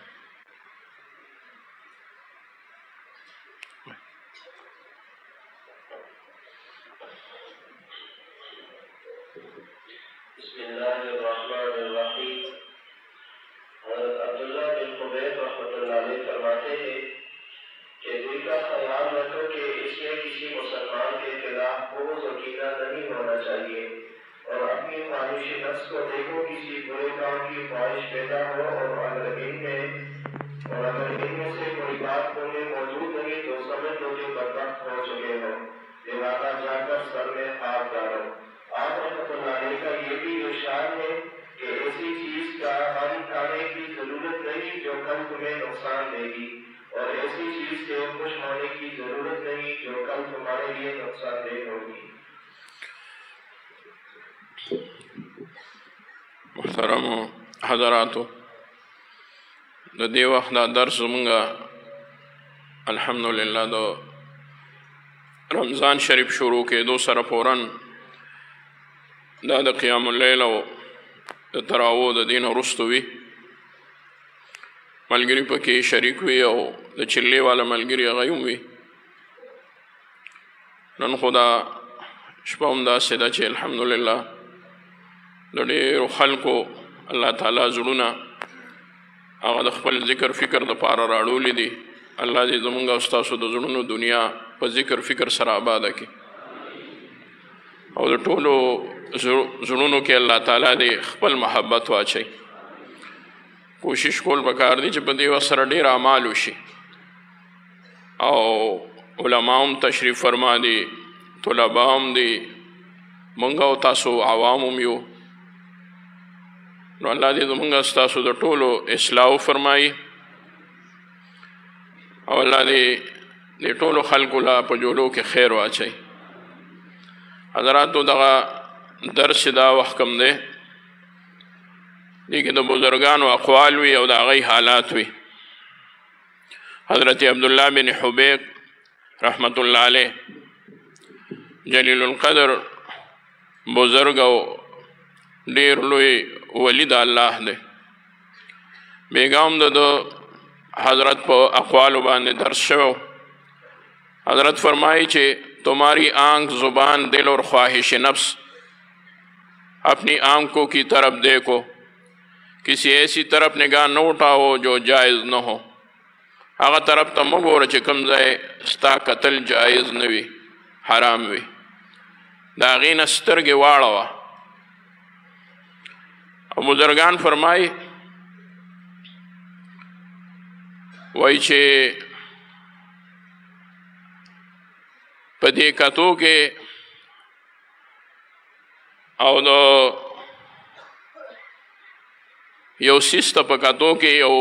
بسم الله الرحمن الرحیم. حضرت عبداللہ بن خبیب رحمۃ اللہ علیہ فرماتے ہیں کہ دل کا خیال رکھو کہ اس میں کسی مسلمان کے خلاف بغض و کینہ نہیں ہونا چاہیے، اور اپنی خواہش نفس کو دیکھو کسی برے کام کی خواہش پیدا ہو، اور اگر ان میں سے کوئی بات تمہیں موجود نہیں تو سمجھ لو کہ بدبخت ہو چکے ہو، لہٰذا جا کر سر میں آگ ڈالو۔ آپ رحمۃ اللہ علیہ کا یہ بھی ارشاد ہے کہ ایسی چیز کا غم کھانے کی ضرورت نہیں جو کل تمہیں نقصان دے گی، اور ایسی چیز سے خوش ہونے کی ضرورت نہیں جو کل تمہارے لیے نقصان دہ ہوگی۔ محترم حضراتو، د دې وخت دا درس زمونږ الحمدلله د رمضان شریف شروع کېدو سره فوراً دا د قیام اللیل او د تراوو د دین وروسته وي، ملګري پکې شریک وي او د چلې والا ملګري هغه هم وي. نن خو دا شپه هم داسې ده چې الحمدلله د ډېرو خلکو الله تعالی زړونه هغه د خپل ذکر فکر دپاره راړولي دي. الله دې زمونږ او ستاسو د زړونو دنیا په ذکر فکر سره آباده کړي، او د ټولو زړونو کې الله تعالی دې خپل محبت واچوي. کوشش کول پکار دي چې په دې وخت سره ډېر اعمال وشي، او علما هم تشریف فرما دي، طلبا هم دي، موږ او تاسو عوام هم یو. نو الله دې زموږ ستاسو د ټولو اصلاح فرمایي، او الله دې ټولو خلکو لا په جوړو کې خیر واچوي. حضراتو دغه درس دا وخت کم دی، دې کې د بزرګانو اقوال وي او د هغوی حالات وي. حضرت عبدالله بن حبیب رحمت الله علیه جلیل القدر بزرګ او ډېر لوی ولی د الله دی. بیګا هم د حضرت په اقوالو باندې درس شوی. حضرت فرمائی کہ تمہاری آنکھ، زبان، دل اور خواہش نفس اپنی آنکھوں کی طرف دیکھو، کسی ایسی طرف نگاہ نہ اٹھاؤ جو جائز نہ ہو. هغه طرف ته مه ګوره چې کوم ځای ستا کتل جایز نه وي، حرام وي، د هغې نه سترګې واړوه. او بزرګان فرمایي وایي چې په دې کتو کې او د یو څیز ته په کتو کې یو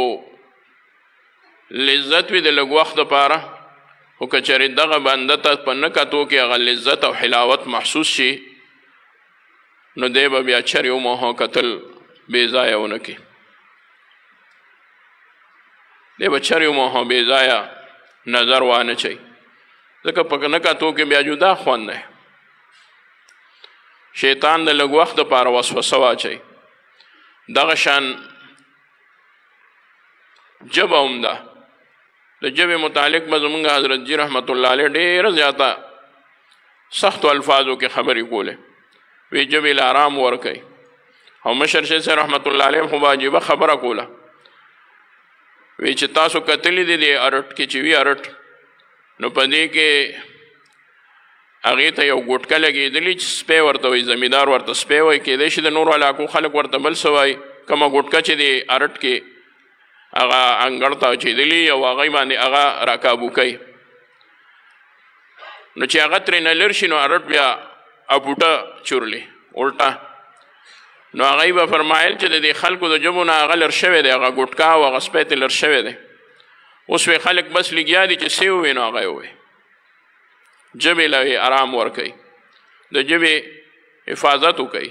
لذت وي د لږ وخت دپاره، خو که چېرې دغه بنده ته په نه کتو کې هغه لذت او حلاوت محسوس شي، نو دی به بیا چرې وموهه کتل بې ځایه ونه کړي، دی به چرې وموهه بې ځایه نظر وانه چوي، ځکه په نه کتو کې بیا جدا خوند دی. شیطان د لږ وخت دپاره وسوسه واچوي. دغه شان جبه هم ده. د ژبې متعلق به زمونږ حضرت جي رحمت الله علیه ډېره زیاته سختو الفاظو کې خبرې کولې، وی ژبې له آرام ورکوي. او مشر شیخ صاحب رحمت الله علیه خو به عجیبه خبره کوله، وی چې تاسو کتلی دی د ارټ کې چې وي ارټ، نو په دې کې هغې ته یو ګوټکه لګېدلي چې سپی ورته وایي، زمیندار ورته سپی وایي، کیدای شي د نورو علاقو خلک ورته بل څه وایي. کومه ګوټکه چې د ارټ کې هغه انګړ ته اچېدلي او هغې باندې هغه راکابو کوي، نو چې هغه ترېنه لر شي نو ارټ بیا اپوټه چورلي الټه. نو هغې به فرمایل چې د دې خلکو د ژبو نه هغه لر شوی دی، هغه ګوټکه او هغه سپی ته لر شوی دی. اوس وی خلک بس لګیا دي چې څه ووایي نو هغه یې ووایي. ژبې له آرام ورکوي، د ژبې حفاظت وکوي.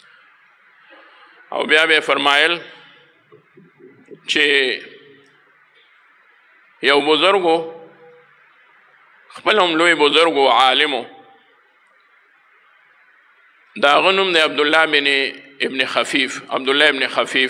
او بیا به فرمایل چې یو بزرګو خپل هم لوی بزرګ و عالم و، دا هغه نوم دی عبدالله ابن خفیف. عبدالله ابن خفیف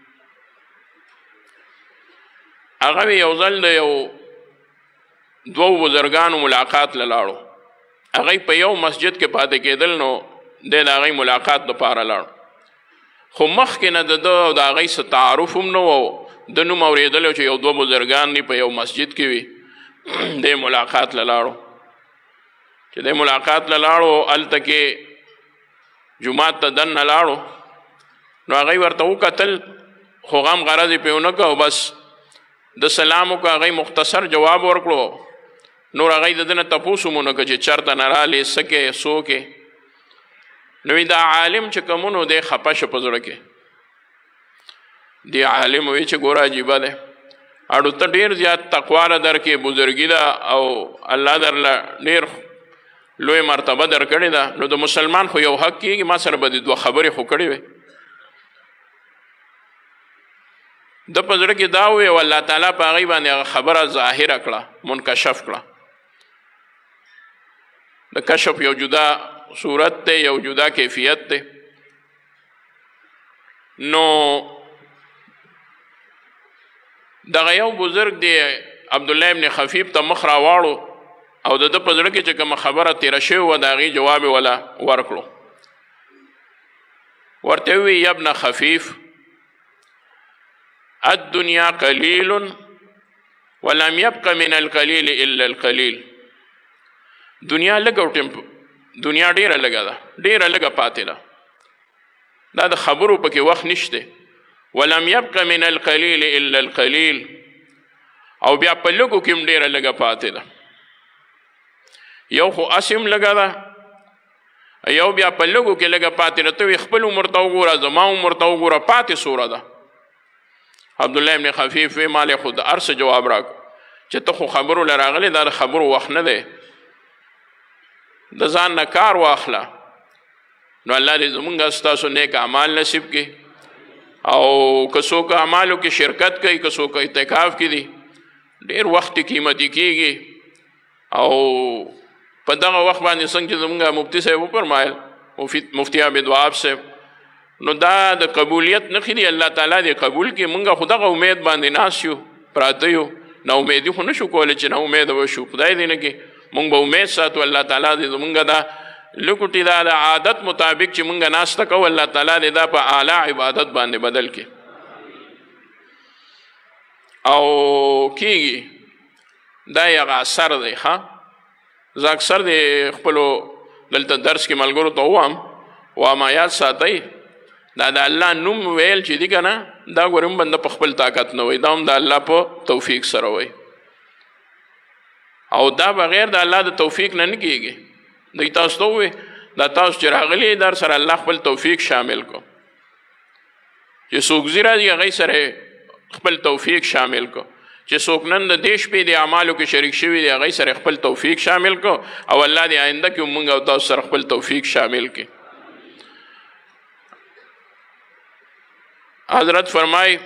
هغه یو ځل د یو دوو بزرګانو ملاقات له لاړو. هغوی په یو مسجد کې پاتې کېدل، نو دی د هغوی ملاقات دپاره لاړو، خو مخکې نه د ده او د هغوی څه تعارف هم نه و. د نوم اورېدلی چې یو دوه بزرګان دي په یو مسجد کې وي. دی ملاقات له لاړو. چې دی ملاقات له لاړو، هلته کې جومات ته دننه لاړو، نو هغوی ورته وکتل، خو غم غرض یې پرې ونه کړ، بس د سلام وکړه. هغوی مختصر جواب ورکړو، نور هغوی د ده نه تپوس هم ونه کړه چې چېرته نه رالې، څه کې، څوک یې. نو دا عالم چې کوم نو دی خفه شه په زړه کې. دی عالم وی چې ګوره عجیبه دی، اړو ته ډېر زیات تقوا له درکې، بزرګي ده، او الله درله ډېر لوی مرتبه درکړې ده، نو د مسلمان خو یو حق کېږي، ما سره به د دوه خبرې خو کړې وې. د په زړه کې دا ووی، او الله تعالی په هغوی باندې هغه خبره ظاهره کړه، منکشف کړه. د کشف یو جدا صورت دی، یو جدا کیفیت دی. نو دغه یو بزرګ دی عبدالله ابن خفیف ته مخ راواړو، او د ده په زړه کې چې کومه خبره تېره شوې وه د هغې جواب یې وله ورکړو. ورته ووی یا ابن خفیف الدنیا قلیل ولم یبق من القلیل الا القلیل. دنیا لږه دنیا ډېره لږه ده، ډېره لږه پاتې ده. دا د خبرو پکې وخت نشته. ولم یبق من القلیل الا القلیل، او بیا په لږو کې هم ډېره لږه پاتې ده. یو خو اسې هم لږه ده، یو بیا په لږو کې لږه پاتې ده. ته وی خپل عمر ته وګوره، زما عمر ته وګوره، پاتې څومره ده. عبدالله ابن خفیف وی ما له خو د هر څه جواب راکړو چې ته خو خبرو له راغلی، دا د خبرو وخت نه دی، د ځان نه کار واخله. نو الله دې زمونږ ستاسو نیک اعمال نصیب کړي، او که څوک اعمالو کې شرکت کوي، که څوک اعتکاف کې دي، ډېر وخت قیمتي کېږي. او په دغه وخت باندې څنګه چې زمونږ مفتي صاحب وفرمایل، مفتي عابد وهاب صاحب، نو دا د قبولیت نښې دي. الله تعالی دې قبول کړي. مونږ خو دغه امید باندې ناست یو، پراته یو، نا امیدي خو نشو کولی چې نا امیده وشو. خدای دې نه کړي مونږ به امید ساتو. الله تعالی دې زمونږ دا لکوټي دا د عادت مطابق چې مونږ ناسته کوو، الله تعالی دې دا په اعلی عبادت باندې بدل کړي. او کېږي دا یو اثر دی. ښه، زه اکثر د خپلو دلته درس کې ملګرو ته ووایم، وایم یاد ساتئ دا د الله نوم ویل چې دي که نه، دا ګورې هم بنده په خپل طاقت نه وایي، دا هم د الله په توفیق سره وایي. او دا بغیر د الله د توفیق نه نه کېږي. دوی تاسو ته ووایي دا تاسو چې راغلي در سره الله خپل توفیق شامل کو، چې څوک ځي راځي هغوی سره خپل توفیق شامل کو، چې څوک نن د دې شپې د اعمالو کې شریک شوي دي هغوی سره خپل توفیق شامل کو، او الله دې آینده کې مونږ او تاسو سره خپل توفیق شامل کړي. حضرت فرمائی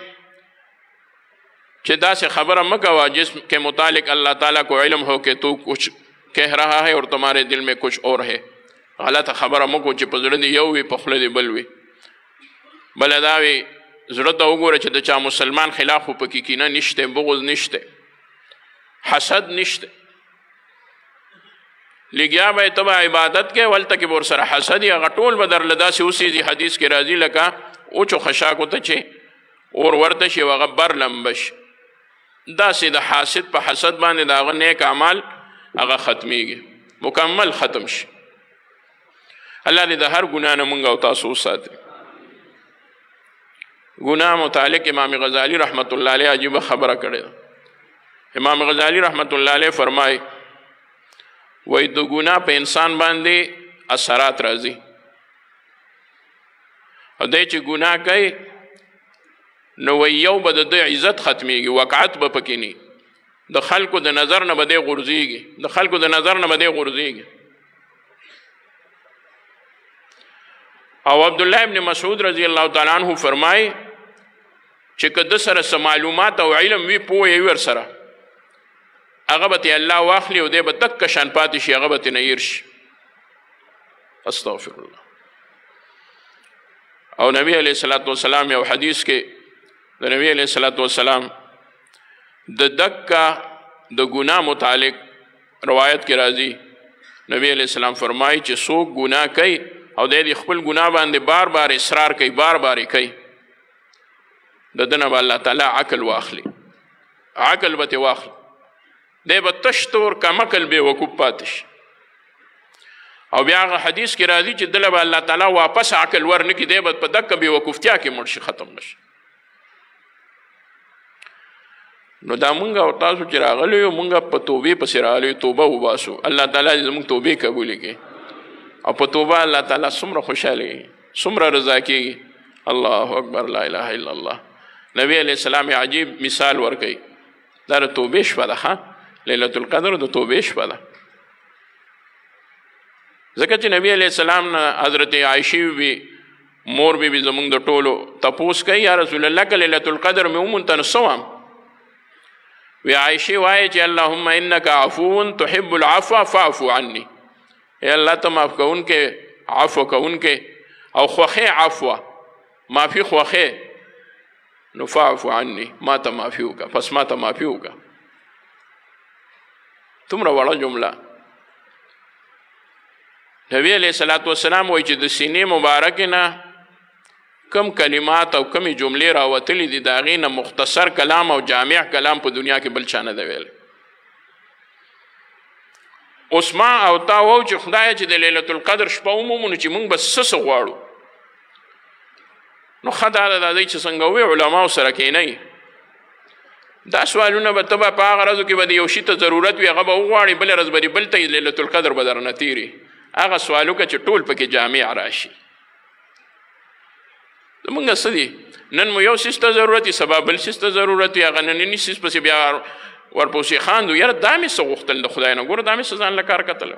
کہ داسې خبره مه کوه جس کے متعلق اللہ تعالیٰ کو علم ہو کہ تو کچھ کہہ رہا ہے اور تمہارے دل میں کچھ اور ہے. غلط خبره مه کوه چې په زړه دې یو وي په خوله دې بل وي. بله دا وي زړه ته وګوره چې د چا مسلمان خلاف خو پکې کینه نشته، بغض نشته، حسد نشته. لګیا به ته به عبادت کې ولته کې به ورسره حسد یې هغه ټول به درله داسې اوسېږي. حدیث کې راځي لکه اوچو خشاکو ته چې اور ورته شي او هغه بر لمبه شي، داسې د حاسد په حسد باندې د هغه نیک اعمال هغه ختمیږي، مکمل ختم شي. الله دې د هر ګناه نه مونږ او تاسو وساتي. ګناه متعلق امام غزالی رحمت الله علیه عجیبه خبره کړې ده. امام غزالی رحمت الله علیه فرمایي وایي د ګناه په انسان باندې اثرات راځي، او دی چې ګناه کوي نو وایي یو به د ده عزت ختمیږي، وقعت به پکې نه، د خلکو د نظر نه به دی غورځېږي، د خلکو د نظر نه به دی غورځېږي. او عبدالله ابن مسعود رضی الله تعالی عنہ فرمایي چې که ده سره څه معلومات او علم وي پوه یې وي ورسره، هغه به ترې الله واخلي او دی به دکه شان پاتې شي، هغه به ترې نه هیر شي. استغفر الله. او نبی علیہ الصلوۃ والسلام یو حدیث کې د نبی علیہ الصلوۃ والسلام د دکا د ګناه متعلق روایت کې راځي نبی علیہ السلام فرمایي چې څوک ګناه کوي او د دې خپل ګناه باندې بار بار اصرار کوي بار بار کوي د دنه به الله تعالی عقل واخلي عقل به ترې واخلي دی به تش تور کمعقل بې وقوف پاتې شي او بیا هغه حدیث کې راځي چې دله به الله تعالی واپس عقل ورنکړي دی به په دکه بې وقوفتیا کې مړ شي ختم نه شي نو دا مونږ او تاسو چې راغلی یو مونږ په توبې پسې راغلی توبه وباسو الله تعالی دې زموږ توبې قبولې کړي او په توبه الله تعالی څومره خوشحاله کېږي څومره رضا کېږي الله اکبر لا اله الا الله نبی علیہ السلام عجیب مثال ورکوي دا د توبې شپه ده ښه لیلة القدر د توبې شپه ده ځکه چې نبی علیہ السلام نه حضرت عائشې بي مور بي زموږ د ټولو تپوس کوي یا رسول الله که لیلة القدر مې ومونته نو څه وام وی عائشې وایي چې اللهم انک عفو تحب العفو فاعف عني ای الله ته معاف کوونکې عفو کوونکې او خوښې عفوه معافي خوښې نو فاعف عني ما ته معافي وکړه پس ما ته معافي وکړه تومره وړه جمله نبی علیہ الصلوۃ والسلام وایي چې د سینې مبارکې نه کم کلمات او کمی جملې راوتلی دي د هغې نه مختصر کلام او جامع کلام په دنیا کې بل چا نه دی ویلی اوس ما او تا وو چې خدایه چې د لیلة القدر شپه ومومو نو چې موږ به څه غواړو نو ښه دا ده دی چې څنګه وی علماو سره کښېنئ دا سوالونه به ته به په هغه ورځو کې به د یو شي ته ضرورت وي هغه به وغواړې بله ورځ به دې بل ته لیلة القدر به درنه تېري هغه سوال وکړه چې ټول پکې جامع راشي زمونږ څه دي نن مو یو سیس ته ضرورت وي سبا بل سیس ته ضرورت وي هغه ننني سیس پسې بیا ورپسې خاندو یاره دا مې څه غوښتل د خدای نه ګوره دا مې څه ځان له کار کتله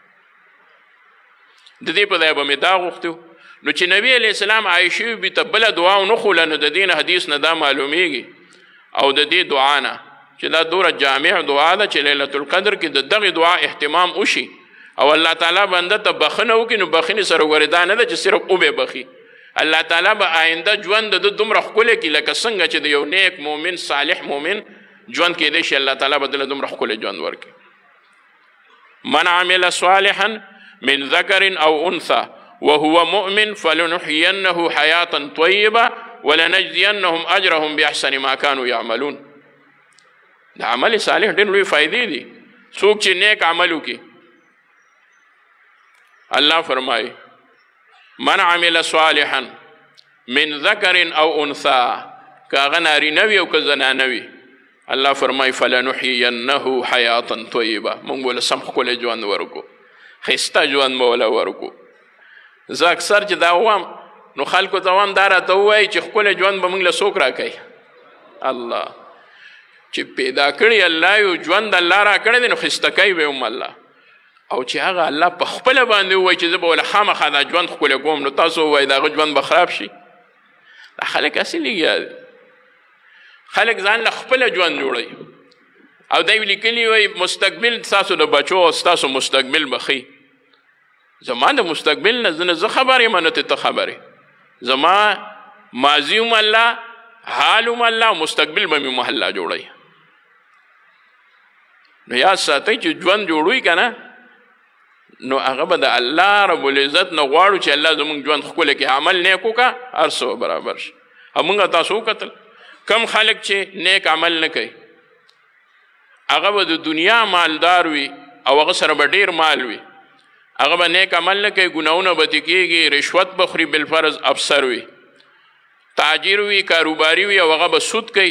د دې په ځای به مې دا غوښتي نو چې نبی علیہ السلام عایشې بي ته بله دعا ونښوله نو د دې نه حدیث نه دا معلومیږي او د دې دعا نه چې دا دوره جامع دعا ده چې لیلة القدر کې د دغې دعا اهتمام وشي او الله تعالی بنده ته بخښنه وکړي نو بخښنې سره ګورې دا نه ده چې صرف وبې بخي الله تعالی به آینده ژوند د دومره ښکلی کړي لکه څنګه چې د یو نیک مؤمن صالح مؤمن ژوند کېدی شي الله تعالی به دله دومره ښکلی ژوند ورکړي من عمل صالحا من ذکر او انثى وهو مؤمن فلنحيينه حياة طيبة ولنجزينهم اجرهم باحسن ما كانوا يعملون د عمل صالح ډېر لوی فائدې دي څوک چې نیک عمل وکړي الله فرمایي من عمل صالحا من ذکر او انثى که هغه نارینه وي او که زنانه وي الله فرمایي فلنحيينه حیاة طیبه موږ به له سم ښکلی ژوند ورکو ښایسته ژوند به وله ورکو زه اکثر چې دا ووایم نو خلکو ته وایم دا راته ووایي چې ښکلی ژوند به موږ له څوک راکوي الله چې پیدا کړي الله یو ژوند الله را کړی دی نو ښایسته کوي به هم الله او چې هغه الله په خپله باندې ووایي چې زه به وله خامخا دا ژوند ښکلی کوم نو تاسو ووایي د هغه ژوند به خراب شي دا خلک هسې لګیا دي خلک ځان له خپله ژوند جوړوي او دی لیکلي وایي مستقبل ستاسو د بچو او ستاسو مستقبل به ښي زما د مستقبل نه زه خبر یم نه ته خبرې زما ماضي هم الله حال هم الله مستقبل به مې محله جوړوي نو یاد ساتئ چې ژوند جوړوي که نه نو هغه به د الله رب العزت نه غواړو چې الله زموږ ژوند ښکلی کړي عمل نیک وکړه هر څه برابر شي او موږ تاسو وکتل کم خلک چې نیک عمل نه کوي هغه به د دنیا مالدار وي او هغه سره به ډېر مال وي هغه به نیک عمل نه کوي ګناهونه به ترې کېږي رشوت به خوري بالفرض افسر وي تاجر وي کاروباري وي او هغه به سود کوي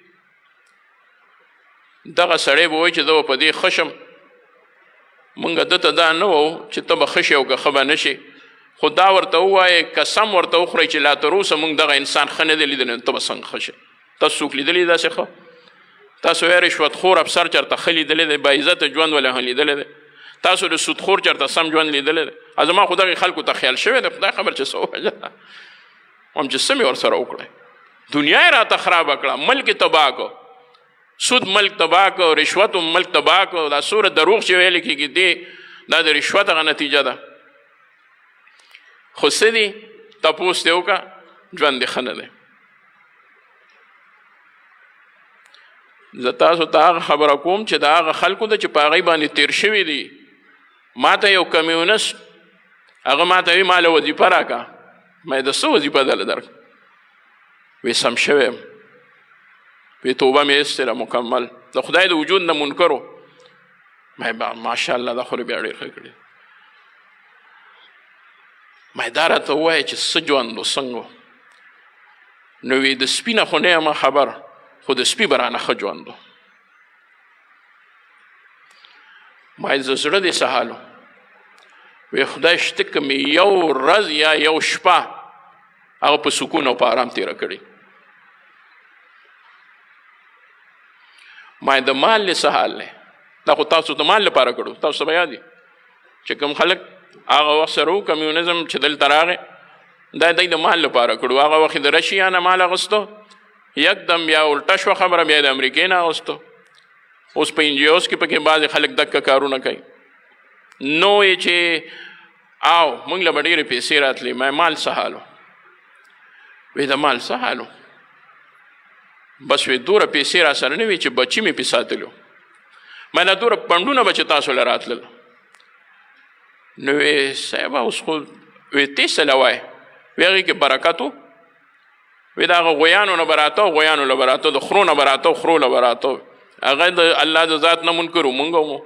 دغه سړی به وایي چې زه به په دې ښه شم مونږ ده ته دا نه وو چې ته به ښه شې او که ښه به نه شې خو دا ورته ووایې قسم ورته وخورئ چې لا تر اوسه مونږ دغه انسان ښه نه دی لیدلی نو ته به څنګه ښه شې تاسو څوک لیدلی داسې ښه تاسو یې رشوتخور افسر چېرته ښه لیدلی دی باعزته ژوند ولې هم لیدلی دی تاسو د سودخور چېرته سم ژوند لیدلی دی زما خو دغې خلکو ته خیال شوی دی خدای خبر چې څه وویله هم چې څه مې ورسره وکړی دنیا یې راته خرابه کړه ملک یې تباه کړو سود ملک تباه کړو رشوت ملک تباه کړو دا سوره دروغ چې ویلې کېږي دی دا د رشوت هغه نتیجه ده خو څه دي تپوس دې وکړه ژوند دې ښه نه دی. زه تاسو ته هغه خبره کوم چې د هغه خلکو ده چې په هغوی باندې تیر شوي دي. ما ته یو کمیونست هغه ما ته وي ما له وظیفه راکړه. ما یې د څه وظیفه دله درکړه؟ وی سم شوی یم، وی توبه مې ایستله مکمل، د خدای د وجود نه منکرو. ما یې ماشاءالله دا خو بیا ډېر ښه کړي. ما یې دا راته ووایه چې څه ژوند و څنګه و؟ نو وی د سپي نه خو نه یم خبر، خو د سپي به رانه ښه ژوند و. ما یې زه زړه دې څه حال و؟ وی خدای شته که مې یو ورځ یا یو شپه هغه په سکون او په آرام تېره کړې. ما یې د مال له څه حال دی؟ دا خو تاسو د مال لپاره کړو. تاسو ته به یاد وي چې کوم خلک هغه وخت سره و کمیونزم چې دلته راغی دا دی د مال لپاره کړو. هغه وخت د رشیا نه مال اغوستو، یکدم بیا الټه شوه خبره، بیا د امریکې نه اغوستو. اوس په انجیوز کې پکې بعضې خلک دکه کارونه کوي. نو یې چې او موږ له به ډېرې پیسې راتلې. ما مال څه حال و؟ وی د مال څه حال و؟ بس وی دوره پیسې را سره نه وي چې بچي مې پې ساتلو. ما نه دوره پنډونه به چې تاسو له راتلل. نو وی صاحبه اوس خو وی تی څه له وایې؟ وی هغې کې برکت و. وی د هغه غویانو نه به راته و، غویانو له به راته و، د خرو نه به راته و، خرو له به راته و. هغه د الله د ذات نه منکر و، مونږ مو.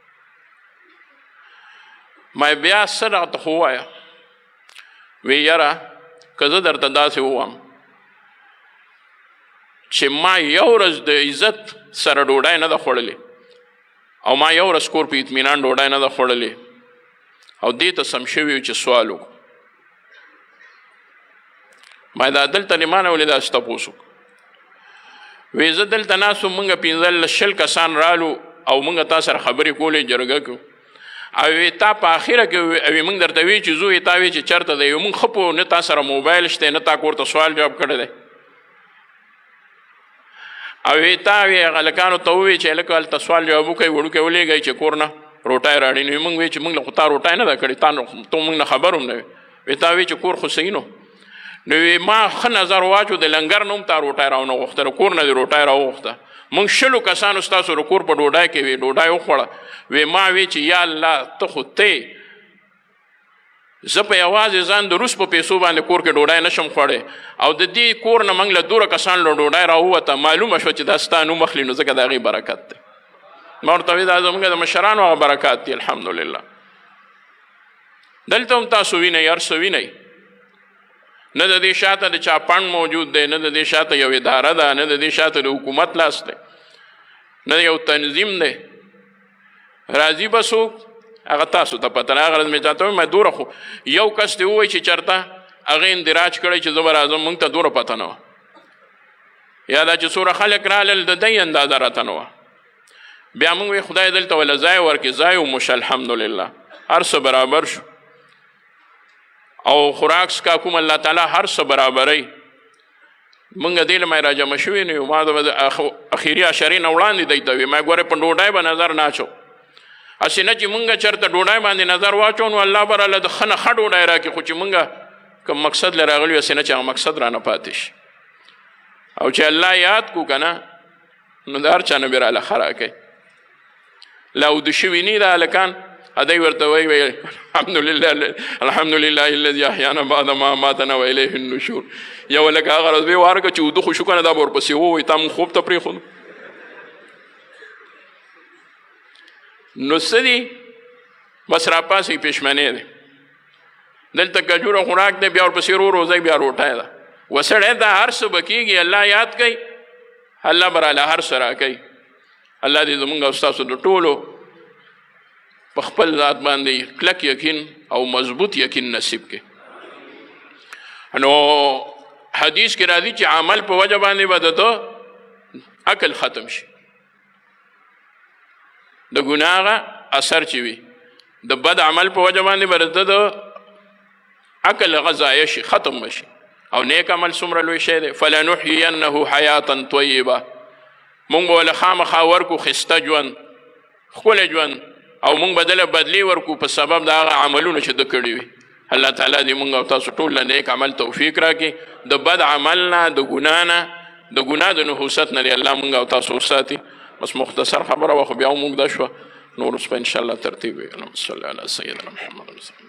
ما بیا څه راته خو ووایه؟ وی یاره که زه درته داسې ووایم چې ما یو ورځ د عزت سره ډوډۍ نه ده خوړلې او ما یو ورځ کور په اطمینان ډوډۍ نه ده خوړلې او دې ته سم شوي چې سوال وکړو. ما دا دلته د ما نه ولې داسې تپوس وکړو؟ وی زه دلته ناست وم، موږ 15 کسان رالو او موږ تا سره خبرې کولې، جرګه کړو. او وی تا په اخره کې وی موږ درته وی چې زو یې تا وی چې چېرته دی؟ موږ ښه پوه نه تا سره موبایل شته نه تا کور ته سوال جواب کړی دی. او وی تا وی هغه هلکانو ته ووایي چې هلکه هلته سوال جواب وکړئ، وړوکی ولېږئ چې کور نه روټۍ راړي. نو موږ وی چې موږ له خو تا روټۍ نه ده کړې، ته موږ نه خبر هم نه وي. وی تا وی چې کور خو صحیح نو. نو وی ما ښه نظر واچو د لنګر نه هم تا روټۍ راونه غوښته، کور نه دې روټۍ راوغوښته. موږ 60 کسانو ستاسو د کور په ډوډۍ کې وي، ډوډۍ وخوړه. وی ما وی چې یا الله ته خو ته زه په یوازې ځان د روس په پیسو باندې کور کې ډوډۍ نشم خوړی او د دې کور نه موږ له 2 کسانو له ډوډۍ راووته. معلومه شوه چې دا ستا نوم اخلي نو ځکه د هغې برکت دی. ما ورته وی دا زموږ د مشرانو هغه برکات دي الحمدلله. دلته هم تاسو وینئ، هر څه وینئ. نه د دې شاته د چا پڼ موجود دی، نه د دې شاته یو اداره ده، نه د دې شاته د حکومت لاس دی، نه یو تنظیم دی. راځي به څوک هغه تاسو ته پته نه. هغه ورځ مې چاته ویل دوره خو یو کس دې ووایي چې چېرته هغه اندراج کړی چې زه به راځم، موږ ته دوره پته نه وه. یا دا چې څومره خلک رالل د دی اندازه راته نه وه. بیا موږ وی خدای دلته وله ځای ورکړي، ځای وموشه الحمدلله، هر څه برابر شو او خوراک څکا کوم الله تعالی هر څه برابروي. موږ دې له ما راجمع شوي نه یو. ما د اخري عشرې نه وړاندې دی ته وي ما ګورې په ډوډۍ به نظر نه اچو. هسې نه چې موږ چېرته ډوډۍ باندې نظر واچو نو الله به راله د ښه نه ښه ډوډۍ راکړي، خو چې موږ کوم مقصد له راغلي وي هسې نه چې هغه مقصد رانه پاتې شي. او چې الله یاد کړو که نه نو د هر چا نه بې راله ښه راکوي. لا اوده شوي نه دا هلکان ادی ورته وایي الحمدلله الذي احیانا بعد ما اماتنا والیه النشور. یو هلک هغه ورځ ویې وارکړه چې اوده خو شو که نه دا به ورپسې ووایي تا مونږ خوب ته پرېښودو. نو څه دي بس راپاسئ پېشمنۍ دی. دلته کجوره خوراک دی بیا ورپسې روزئ بیا روټۍ ده. وسړی دا هر څه به کېږي الله یاد کوي، الله به راله هر څه راکوي. الله دې زمونږ او ستاسو د ټولو په خپل ذات باندې کلک یقین او مضبوط یقین نصیب کړي. نو حدیث کې راځي چې عمل په وجه باندې به د ده عقل ختم شي. د ګناه اثر چې وي د بد عمل په وجه باندې به د ده عقل هغه ضایع شي، ختم بشي. او نیک عمل څومره لوی شی دی. فلنحینه حیاتا طیبه، مونږ به له خامخا ورکو ښایسته ژوند، ښکلی ژوند، او مونږ به دله بدلې ورکو په سبب د هغه عملونو چې ده کړي وي. الله تعالی دې موږ او تاسو ټول له نیک عمل توفیق راکړي، د بد عمل نه، د ګناه نه، د ګناه د نحوست نه دې الله موږ او تاسو وساتي. بس مختصر خبره وه، خو بیا هم اوږده شوه، نور اوس به انشاءالله ترتیب وي. اللهم صل علی سیدنا محمد وسلم.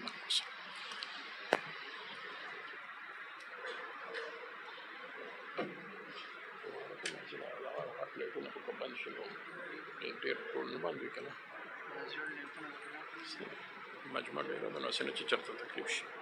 مجمع ډېره ده، نو هسې نه چې چېرته تکلیف شي.